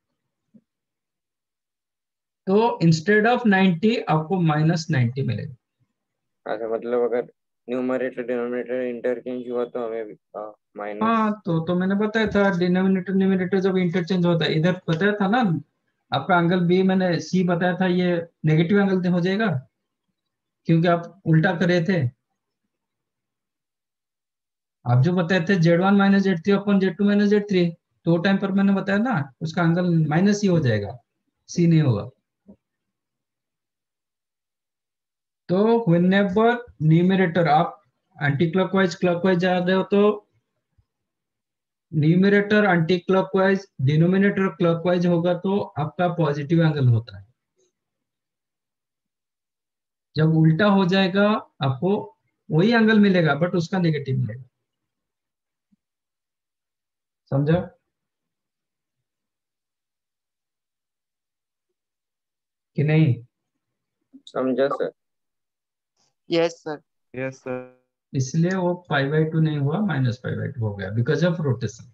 तो इंस्टेड ऑफ नाइंटी आपको माइनस नाइंटी मिलेगा। अच्छा, मतलब अगर न्यूमरेटर डिनोमिनेटर इंटरचेंज हुआ तो हमें माइनस। हाँ, तो तो मैंने बताया था डिनोमिनेटर न्यूमरेटर जब इंटरचेंज होता है, इधर बताया था ना आपका एंगल बी, मैंने सी बताया था, ये नेगेटिव एंगल हो जाएगा क्योंकि आप उल्टा कर रहे थे। आप जो बताए थे Z one minus Z three upon Z two minus Z three, तो वो टाइम पर मैंने बताया ना उसका एंगल माइनस ही हो जाएगा, सी नहीं होगा। तो व्हेनेवर न्यूमरेटर आप एंटी क्लॉकवाइज क्लॉकवाइज जा रहे हो, तो numerator anti clockwise, denominator clockwise होगा, तो आपका पॉजिटिव एंगल होता है। जब उल्टा हो जाएगा आपको वही एंगल मिलेगा, बट उसका नेगेटिव मिलेगा। समझा कि नहीं? समझा sir. Yes sir. Yes sir. इसलिए वो पाई बाई टू नहीं हुआ, माइनस पाई बाई टू हो गया, बिकॉज ऑफ रोटेशन।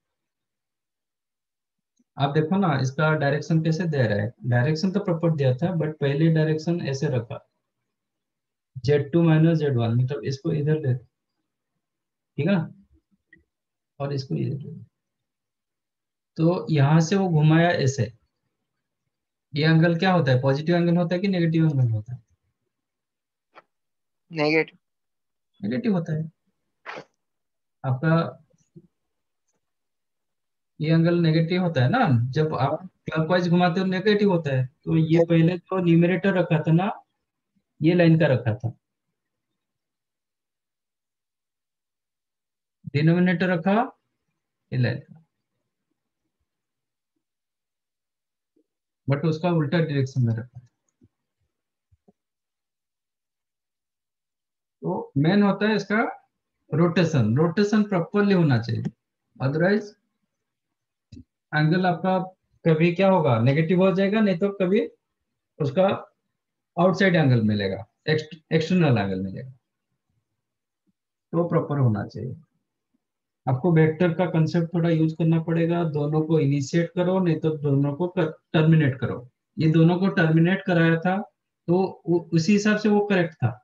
आप देखो ना इसका डायरेक्शन कैसे दे रहा है। डायरेक्शन तो प्रॉपर दिया था, बट पहले डायरेक्शन ऐसे रखा, Z two minus Z one, मतलब इसको इधर ले, ठीक है ना, और इसको इधर ले। तो यहां से वो घुमाया ऐसे। ये एंगल क्या होता है? पॉजिटिव एंगल होता है कि नेगेटिव एंगल होता है? नेगेटिव। नेगेटिव होता है आपका। ये एंगल नेगेटिव होता है ना, जब आप क्लॉकवाइज घुमाते हो नेगेटिव होता है। तो ये पहले जो न्यूमरेटर रखा था ना, ये लाइन का रखा था, डिनोमिनेटर रखा ये लाइन का, बट उसका उल्टा डायरेक्शन में रखा। तो मेन होता है इसका रोटेशन। रोटेशन प्रॉपरली होना चाहिए, अदरवाइज एंगल आपका कभी क्या होगा, नेगेटिव हो जाएगा, नहीं तो कभी उसका आउटसाइड एंगल मिलेगा, एक्सटर्नल एंगल मिलेगा। तो प्रॉपर होना चाहिए। आपको वेक्टर का कंसेप्ट थोड़ा यूज करना पड़ेगा। दोनों को इनिशिएट करो, नहीं तो दोनों को टर्मिनेट करो। ये दोनों को टर्मिनेट कराया था, तो उसी हिसाब से वो करेक्ट था।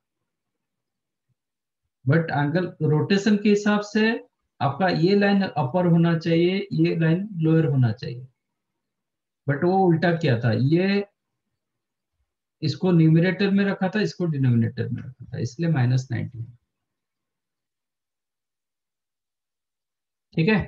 बट एंगल रोटेशन के हिसाब से आपका ये लाइन अपर होना चाहिए, ये लाइन लोअर होना चाहिए, बट वो उल्टा किया था। ये इसको न्यूमरेटर में रखा था, इसको डिनोमिनेटर में रखा था, इसलिए माइनस नाइनटी। ठीक है।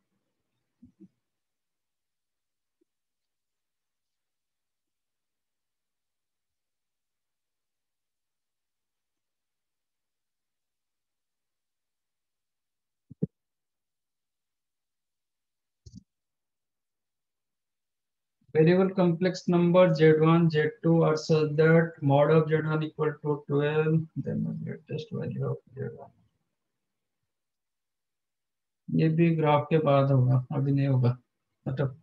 Variable complex number z one, z two are such that mod of z one equal to twelve, then the greatest value of z one. ये भी ग्राफ के बाद होगा, अभी नहीं होगा, मतलब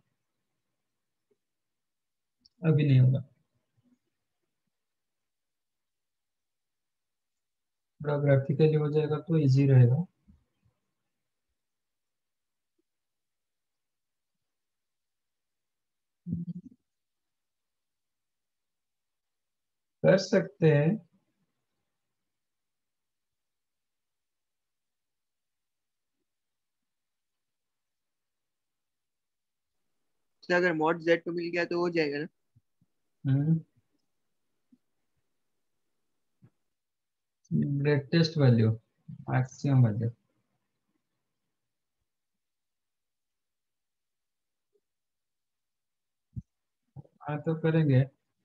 अभी नहीं होगा, थोड़ा ग्राफिकली हो जाएगा तो इजी रहेगा। कर सकते हैं। तो अगर मॉड जेड टू मिल गया तो हो जाएगा ना? Hmm greatest value, maximum value. हाँ तो करेंगे।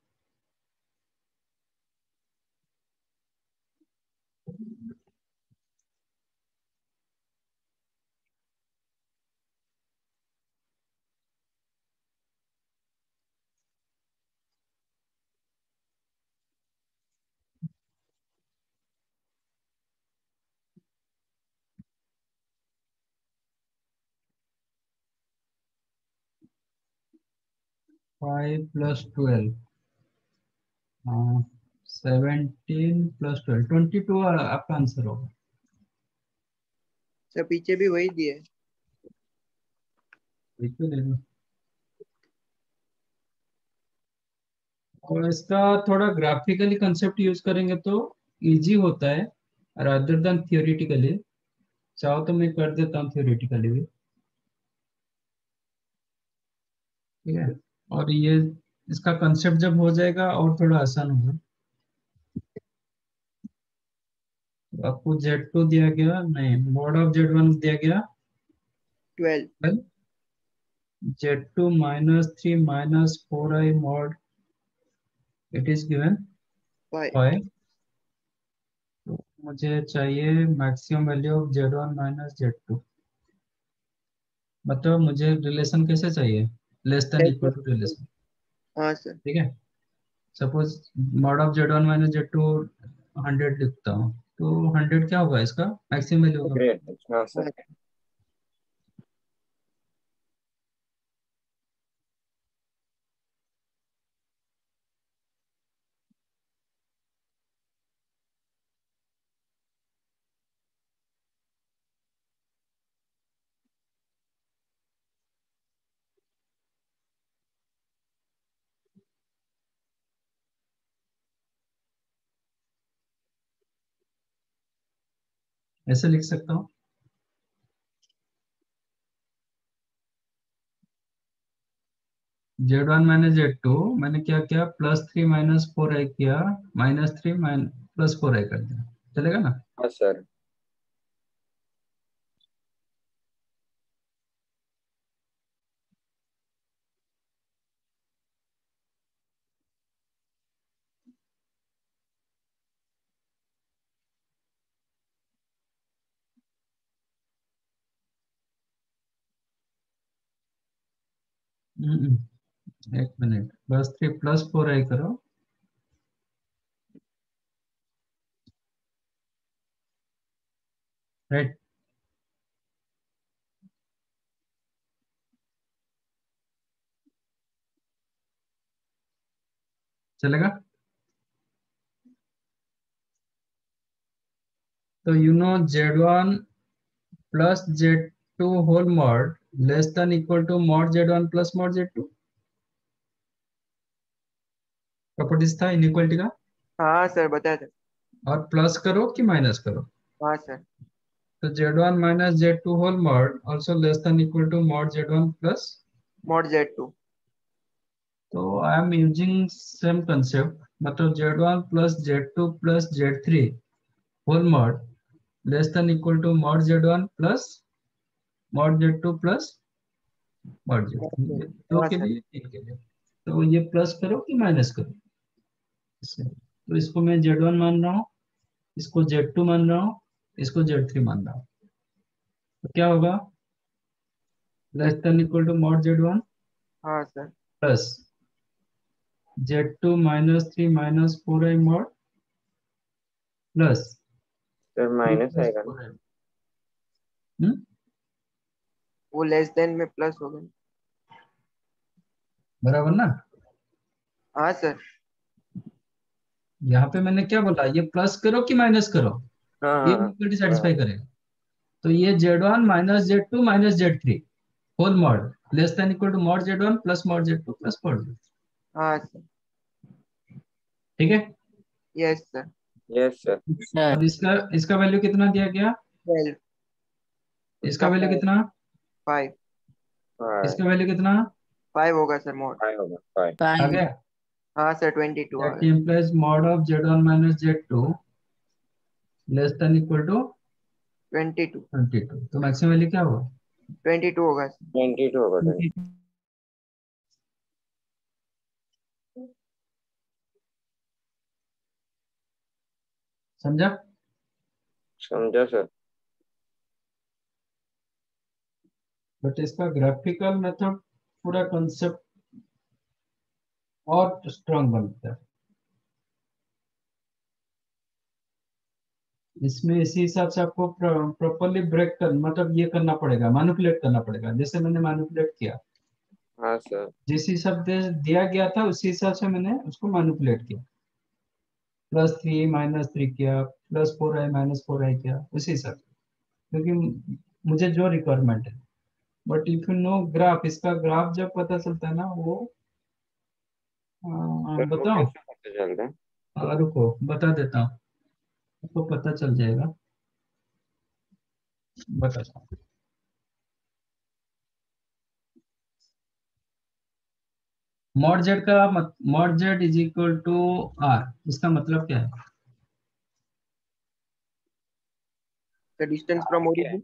फाइव प्लस ट्वेल्व, हाँ seventeen plus twelve, twenty two आपका आंसर होगा। सर पीछे भी वही दिए। बिल्कुल ले लो। और इसका थोड़ा ग्राफिकली कंसेप्ट यूज करेंगे तो इजी होता है, रादर देन थियोरिटिकली। चाहो तो मैं कर देता हूँ थियोरिटिकली भी, ठीक है। और ये इसका कंसेप्ट जब हो जाएगा और थोड़ा आसान होगा। तो आपको जेड टू दिया गया, नहीं मॉड ऑफ जेड वन दिया गया twelve. Z two minus three minus four I mod it is given five. Five. तो मुझे चाहिए maximum value of Z one minus Z two. मतलब मुझे रिलेशन कैसे चाहिए, less than equal to relation. हाँ सर। ठीक है। Suppose mod of Z one minus Z two hundred लिखता हूँ, तो हंड्रेड क्या होगा, इसका मैक्सिमम वैल्यू होगा। ग्रेट, हाँ सर। हाँ। ऐसे लिख सकता हूँ, Z one minus Z two मैंने क्या किया, plus three minus four I किया, minus three plus four I कर दिया, चलेगा ना। हाँ सर। हम्म, एक मिनट, plus three plus four I करो, राइट। चलेगा। तो you know Z one plus Z two whole mod less than equal to mod Z one plus mod Z two. Properties था इनइक्वालिटी का। हाँ सर बताया था। और प्लस करो कि माइनस करो। हाँ सर। तो Z one minus Z two whole mod also less than equal to mod Z one plus. Mod Z two. तो I am using same concept, मतलब Z one plus Z two plus Z three whole mod less than equal to mod Z one plus mod Z two plus mod Z. दो हाँ के sir. लिए तीन के लिए। तो ये प्लस करो कि माइनस करो इससे। तो इसको मैं जेड वन मान रहा हूँ, इसको जेड टू मान रहा हूँ, इसको जेड थ्री मान रहा हूँ। तो क्या होगा? Less than equal to mod Z one हाँ sir. Plus Z two minus three minus four I mod plus sir minus आएगा ना। फोर आई। हम्म वो लेस देन में प्लस हो गया। बराबर ना? हाँ सर। यहाँ पे मैंने क्या बोला, ये प्लस करो कि माइनस करो, हाँ ये हाँ इक्वलिटी हाँ सेटिस्फाई करेगा। तो ये Z one minus Z two minus Z three whole mod less than equal to mod Z one plus mod Z two plus mod Z. हाँ सर। ठीक है। Yes sir. Yes sir. Sir अब इसका इसका value कितना दिया गया? Twelve. इसका उसका वैल्यू फाइव। कितना? फाइव। फाइव इसका वैल्यू कितना फाइव होगा सर मॉड। फाइव होगा फाइव। आ फाइव गया? हाँ सर ट्वेंटी टू आ दैट गया। implies mod of z one minus z two less than equal to twenty two. Twenty two. तो मैक्सिमम वैल्यू क्या होगा? ट्वेंटी टू होगा सर। ट्वेंटी टू होगा ट्वेंटी। समझा? समझा सर। बट इसका ग्राफिकल मेथड पूरा कंसेप्ट और स्ट्रांग बनता है। इसमें इसी हिसाब से आपको प्रॉपरली ब्रेक कर, मतलब ये करना पड़ेगा, मैनिपुलेट करना पड़ेगा, जैसे मैंने मैनिपुलेट किया। हाँ सर। जिस हिसाब से दिया गया था उसी हिसाब से मैंने उसको मैनिपुलेट किया। प्लस थ्री माइनस थ्री किया, plus four I minus four I किया, उसी हिसाब से, क्योंकि मुझे जो रिक्वायरमेंट है। But if you know graph, इसका ग्राफ जब पता चलता है ना वो आ, सर वो बताओ। कैसे पता चलता है? आ, रुको बता देता हूँ, आपको पता चल जाएगा, बताता हूँ। मॉड जेड का मत, mod Z is equal to R, इसका मतलब क्या है? द डिस्टेंस फ्रॉम क्या है? ओरिजिन।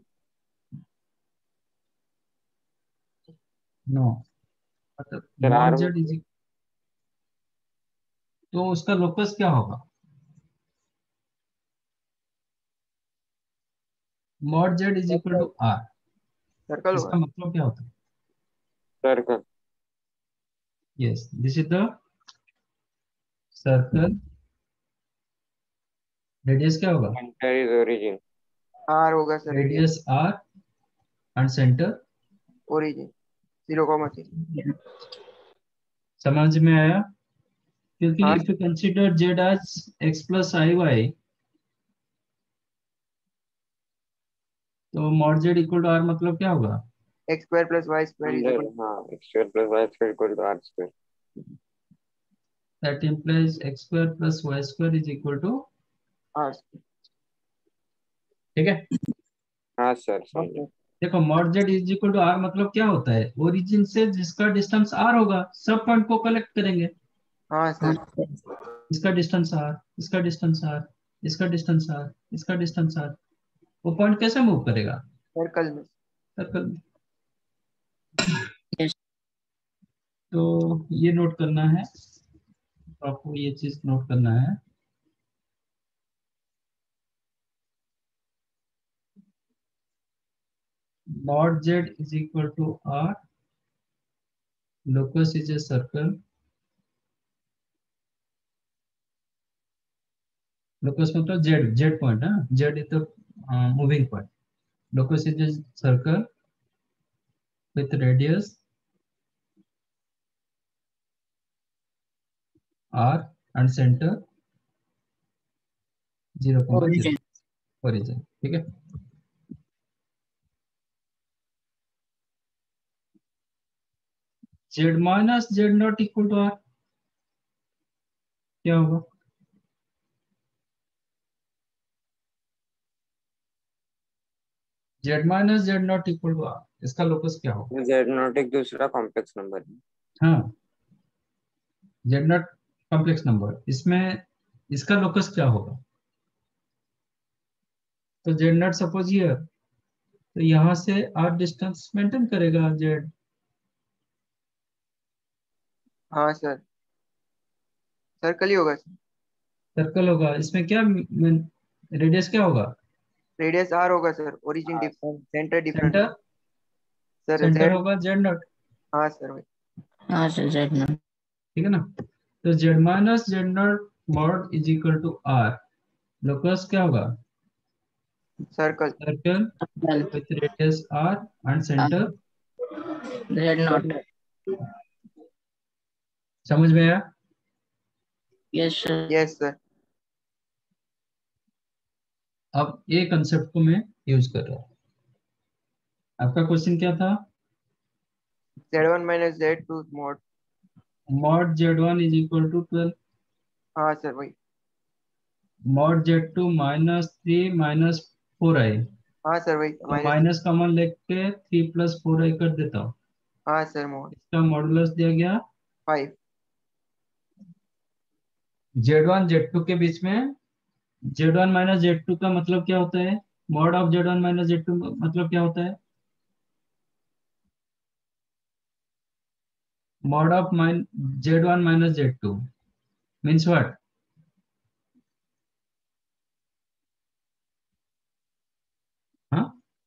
नो, मतलब सर आर मॉड वो जेड इज, तो उसका लोकस क्या होगा? Mod Z is equal to R, circle होगा। इसका मतलब क्या होता है? Circle. Yes, this is the circle. Radius क्या होगा? Centre is origin. आर होगा sir radius. Radius R and centre. Origin zero comma six. समझ में आया? क्योंकि हाँ if you consider Z as X plus I Y, तो mod Z equal to R मतलब क्या होगा? X square plus Y square is अंदर इक्वल हाँ X square plus Y square equal to R square. That implies x square plus y square is equal to, R. ठीक है। हाँ sir समझा। देखो mod Z is equal to R मतलब क्या होता है? ओरिजिन से जिसका डिस्टेंस आर होगा सब पॉइंट को कलेक्ट करेंगे। हाँ हाँ सर। इसका डिस्टेंस आर, इसका डिस्टेंस आर, इसका डिस्टेंस आर, इसका डिस्टेंस आर, वो पॉइंट कैसे मूव करेगा? सर्कल में। सर्कल। यस तो ये नोट करना है, आपको ये चीज नोट करना है। Mod z is equal to r, locus is a circle, locus मतलब z, z point है, z is the uh, moving point, locus is a circle with radius r and center zero comma zero, origin origin, ठीक है। z minus z not equal to r, क्या होगा? Z minus Z naught equal to R, इसका locus क्या होगा? Z not एक दूसरा complex number है। हाँ, जेड नॉट कॉम्प्लेक्स नंबर, इसमें इसका लोकस क्या होगा? तो जेड नॉट सपोज हियर, तो यहाँ से आर डिस्टेंस मेंटेन करेगा जेड। हाँ सर, सर्कल ही होगा सर। सर्कल होगा, इसमें क्या रेडियस क्या होगा? रेडियस आर होगा sir, origin different, centre different centre, होगा सर। सेंटर जेड, होगा जेड नॉट, हाँ सर भाई। हाँ सर जेड नॉट। ठीक है ना? तो Z minus Z naught mod is equal to R, locus क्या होगा? Circle. Circle with radius r and center Z not. समझ में आया? Yes sir. Yes sir. अब ये कंसेप्ट को मैं यूज कर रहा हूँ। आपका क्वेश्चन क्या था? Z one minus Z two mod. Mod Z one is equal to twelve, हाँ सर भाई। Mod Z two minus three minus four I, हाँ सर भाई, तो माइनस। माइनस कॉमन लेके थ्री प्लस फोर आई कर देता हूँ, हाँ सर मॉड इसका मॉडुलस दिया गया five. Z one Z two के बीच में। Z one minus Z two का मतलब क्या होता है? Mod of Z one minus Z two मतलब क्या होता है? Mod of mine Z one minus Z two means what? हाँ,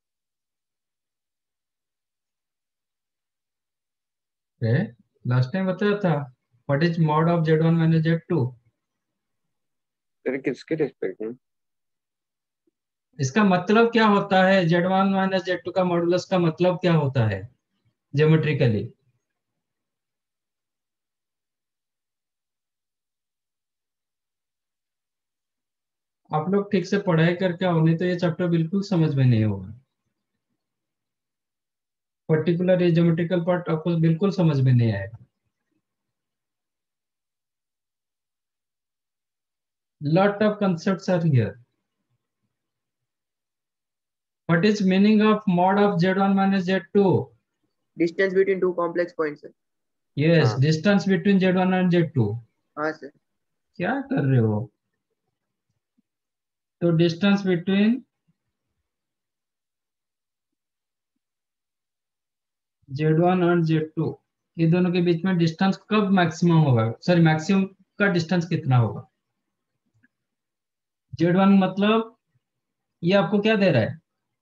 लास्ट टाइम बताया था, what is mod of Z one minus Z two? तेरे किसके रिस्पेक्ट में? इसका मतलब क्या होता है? Z one minus Z two का मॉडुलस का मतलब क्या होता है ज्योमेट्रिकली? आप लोग ठीक से पढ़ाई करके आओ, नहीं तो ये चैप्टर बिल्कुल समझ में नहीं होगा। पर्टिकुलर ये ज्योमेट्रिकल पार्ट आपको बिल्कुल समझ में नहीं आएगा। Lot of concepts are here. What is meaning of mod of Z one minus Z two? Distance between two complex points sir. Yes, हाँ। distance between Z one and Z two. हाँ sir. क्या कर रहे हो? तो distance between Z one और Z two, ये दोनों के बीच में डिस्टेंस कब मैक्सिमम होगा? सॉरी, मैक्सिमम का डिस्टेंस कितना होगा? Z one मतलब ये आपको क्या दे रहा है?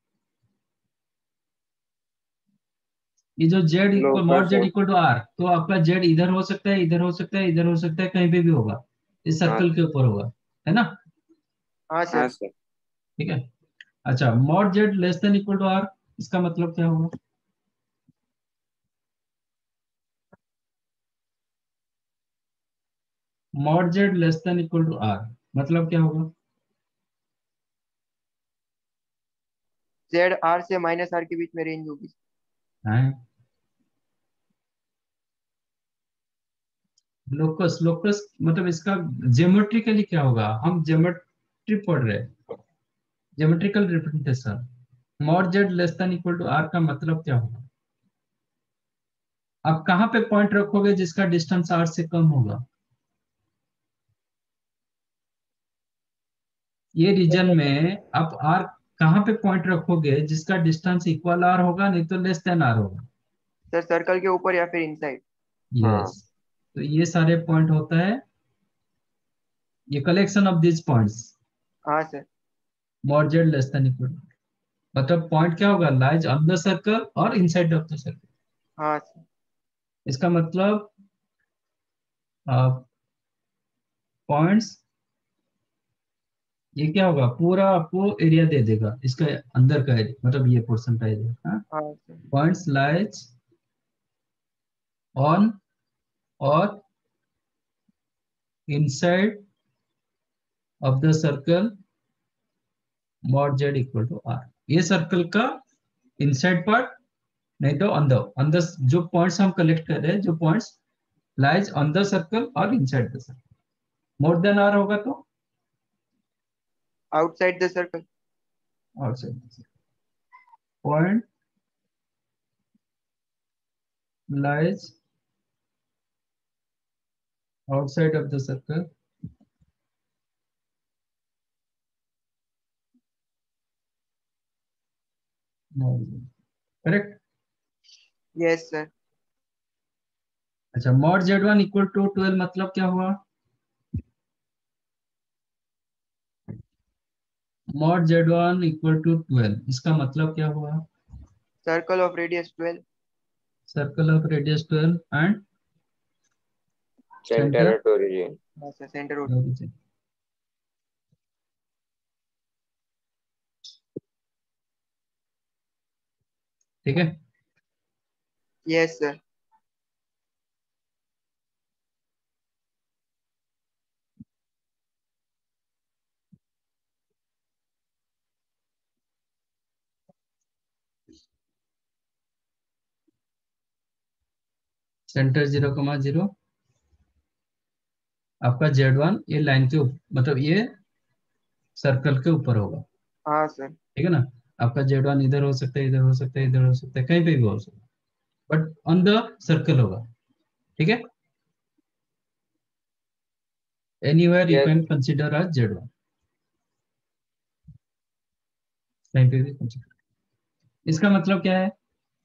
ये जो Z equal mod Z equal to R, तो आपका Z इधर हो सकता है, इधर हो सकता है, इधर हो सकता है, कहीं पे भी होगा, इस सर्कल के ऊपर होगा, है ना? हाँ हाँ सर। सर। ठीक है। अच्छा, mod Z less than equal to R, इसका मतलब क्या होगा? Mod Z less than equal to R मतलब क्या होगा? जेड आर से माइनस आर के बीच में रेंज होगी। है लोकस, लोकस मतलब इसका ज्योमेट्रिकली क्या होगा? हम ज्योमेट्री पढ़ रहे हैं, geometrical representation. Mod Z less than equal to R का मतलब क्या होगा? आप कहां पे पॉइंट रखोगे जिसका डिस्टेंस R से कम होगा? ये रीजन में आप R कहां पे पॉइंट रखोगे जिसका डिस्टेंस इक्वल R होगा, नहीं तो लेस देन R होगा? सर सर्कल के ऊपर या फिर इनसाइड। यस, तो ये सारे पॉइंट होता है, ये कलेक्शन ऑफ दिस पॉइंट्स, हाँ sir. Mod Z less than equal to, मतलब पॉइंट क्या होगा? लाइज ऑन द सर्कल और इनसाइड ऑफ द सर्कल। हाँ सर। इसका मतलब पॉइंट्स, ये क्या होगा? पूरा आपको एरिया दे देगा, इसका अंदर का एरिया, मतलब ये पोर्शन का एरिया। हाँ सर। पॉइंट्स लाइज ऑन और inside of the circle mod Z equal to R। ये सर्कल का इनसाइड पार्ट, नहीं तो ऑन द ऑन द जो पॉइंट्स हम कलेक्ट कर रहे हैं, जो points lies on the circle और inside the circle. More than R होगा तो outside the circle. Outside point lies outside of the circle correct. Yes sir. अच्छा mod Z one equal to twelve मतलब क्या हुआ? Mod Z one equal to twelve इसका मतलब क्या हुआ? Circle of radius twelve. Circle of radius twelve and centre at origin. हाँ sir, centre. origin। ठीक है। Yes sir. Centre zero comma zero आपका जेड वन ये लाइन के ऊपर मतलब ये सर्कल के ऊपर होगा। हाँ सर। ठीक है ना। आपका जेड वन इधर हो सकता है, इधर हो सकता है, इधर हो सकता है, कहीं पे भी हो सकता है, बट ऑन द सर्कल होगा। ठीक है। Anywhere you Yes. Can consider as Z one, कहीं पे भी कंसीडर। इसका मतलब क्या है?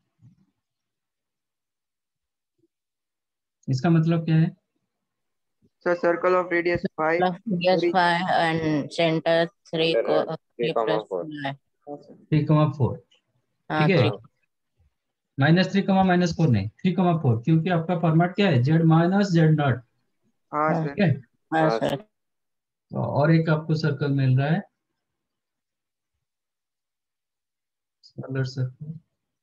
इसका मतलब क्या है? Sir circle of radius five. Plus yes five and center three Center co at three three comma plus four. five. Three comma four. हाँ ठीक है। three. Minus three comma minus four नहीं, थ्री कमा फोर, क्योंकि आपका format क्या है? Z minus Z naught. हाँ हाँ सर। ठीक है। हाँ हाँ सर. तो और एक आपको सर्कल मिल रहा है, कलर सर्कल।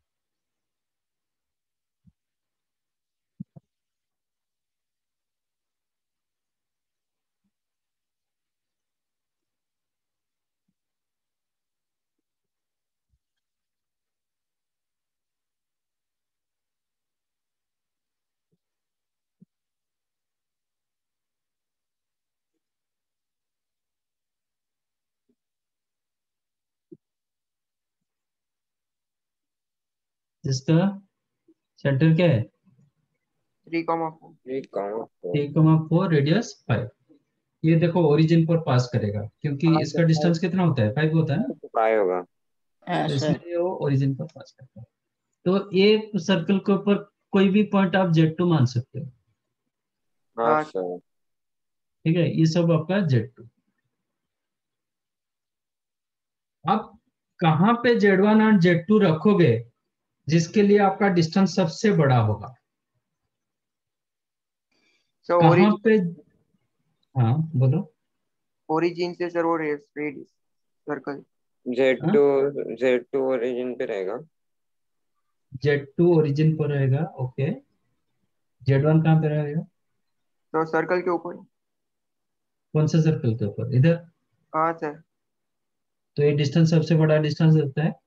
जिसका सेंटर क्या है? Three comma four. three comma four. Three comma four radius five. ये देखो ओरिजिन पर पास करेगा, क्योंकि हाँ इसका सर। डिस्टेंस कितना होता है? फाइव होता है ना। Five होगा। हाँ तो सर. इसलिए वो ओरिजिन पर पास करता है। तो ये सर्कल के ऊपर कोई भी पॉइंट आप जेड टू मान सकते हो। हाँ हाँ सर। ठीक है। ये सब आपका जेड टू। आप कहाँ पे जेड वन और जेड टू रखोगे जिसके लिए आपका डिस्टेंस सबसे बड़ा होगा? सर कहाँ ओरिजिन। पे? हाँ बोलो। ओरिजिन से सर वो रेडियस सर्कल। जेड हाँ? टू जेड टू ओरिजिन पे रहेगा। जेड टू ओरिजिन पर रहेगा। ओके। जेड वन कहाँ पे रहेगा? तो सर्कल के ऊपर। कौन सा सर्कल के ऊपर? इधर। हाँ सर। तो ये डिस्टेंस सबसे बड़ा डिस्टेंस होता है।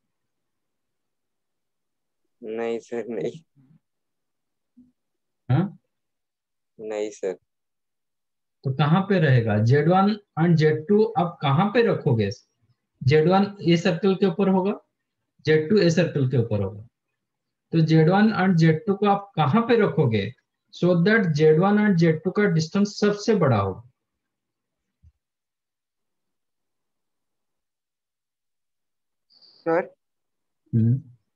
नहीं सर, नहीं। हाँ। नहीं सर। तो कहाँ पे रहेगा? Z one and Z two आप कहाँ पे रखोगे? जेड वन ए सर्कल के ऊपर होगा, जेड टू ए सर्कल के ऊपर होगा। तो Z one and Z two को आप कहाँ पे रखोगे so that Z one and Z two का डिस्टेंस सबसे बड़ा हो? Sir hmm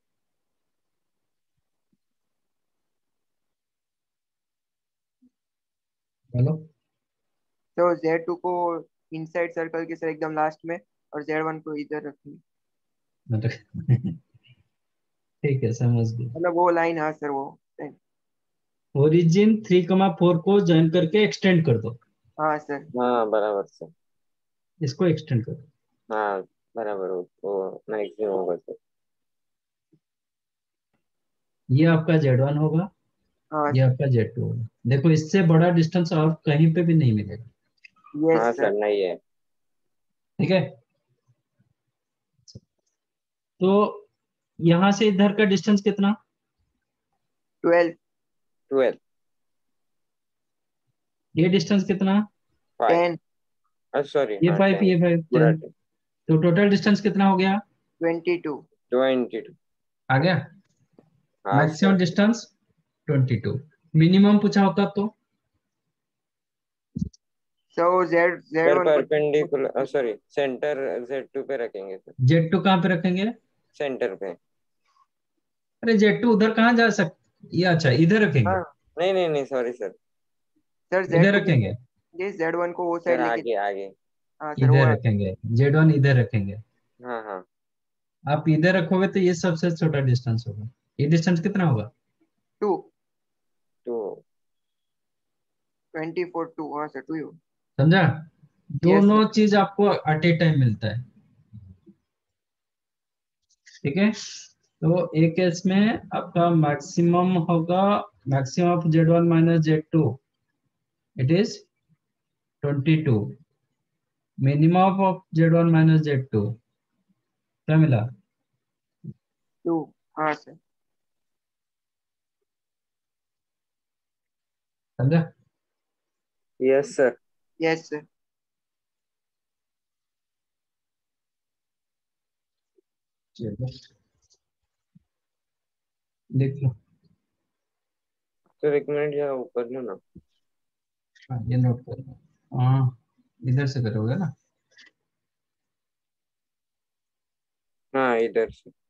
hello. तो जेड टू को इनसाइड सर्कल के सर एकदम लास्ट में, और जेड वन को इधर रखेंगे। मतलब ठीक है, समझ गए। मतलब वो लाइन। हाँ सर वो line। Origin three comma four को ज्वाइन करके एक्सटेंड कर दो। हाँ सर। हाँ बराबर सर। इसको एक्सटेंड कर दो। हाँ बराबर हो तो मैक्सिमम होगा सर। ये आपका जेड वन होगा, हाँ ये सर। आपका जेड टू होगा। देखो इससे बड़ा डिस्टेंस और कहीं पे भी नहीं मिलेगा। यस हाँ सर। सर, नहीं है। ठीक है। तो यहां से इधर का डिस्टेंस कितना? ट्वेल्व। ट्वेल्व। ये डिस्टेंस कितना? फाइव टेन सॉरी ये हाँ फाइव टेन ये फाइव पूरा टेन, तो टोटल डिस्टेंस कितना हो गया? Twenty two. Twenty two. आ गया। हाँ maximum sir distance twenty two, minimum पूछा होता तो so Z Z sir one को perpendicular sorry centre Z two पे रखेंगे सर, जेड टू कहाँ पे रखेंगे? सेंटर पे। अरे जेड टू उधर कहाँ जा सक ये अच्छा इधर रखेंगे, हाँ नहीं नहीं नहीं सॉरी सर, सर जेड इधर टू रखेंगे, ये जेड वन को वो सर साइड लेके। आगे आगे। हाँ सर वो इधर रखेंगे, जेड वन इधर रखेंगे। हाँ हाँ आप इधर रखोगे तो ये सबसे छोटा डिस्टेंस होगा। ये डिस्टेंस कितना होगा? Two two. Twenty four two. हाँ सर टू ही होगा। समझा? Yes, दोनों चीज आपको एट ए टाइम मिलता है, ठीक है। तो एक केस में आपका मैक्सिमम होगा, maximum of Z one minus Z two it is twenty two, minimum of Z one minus Z two क्या मिला? टू। हाँ सर। समझा? Yes sir. Yes sir. चलो देख लो। सर एक मिनट जरा ऊपर लो ना। हाँ ये नोट कर लो। हाँ इधर से करोगे ना? हाँ इधर से।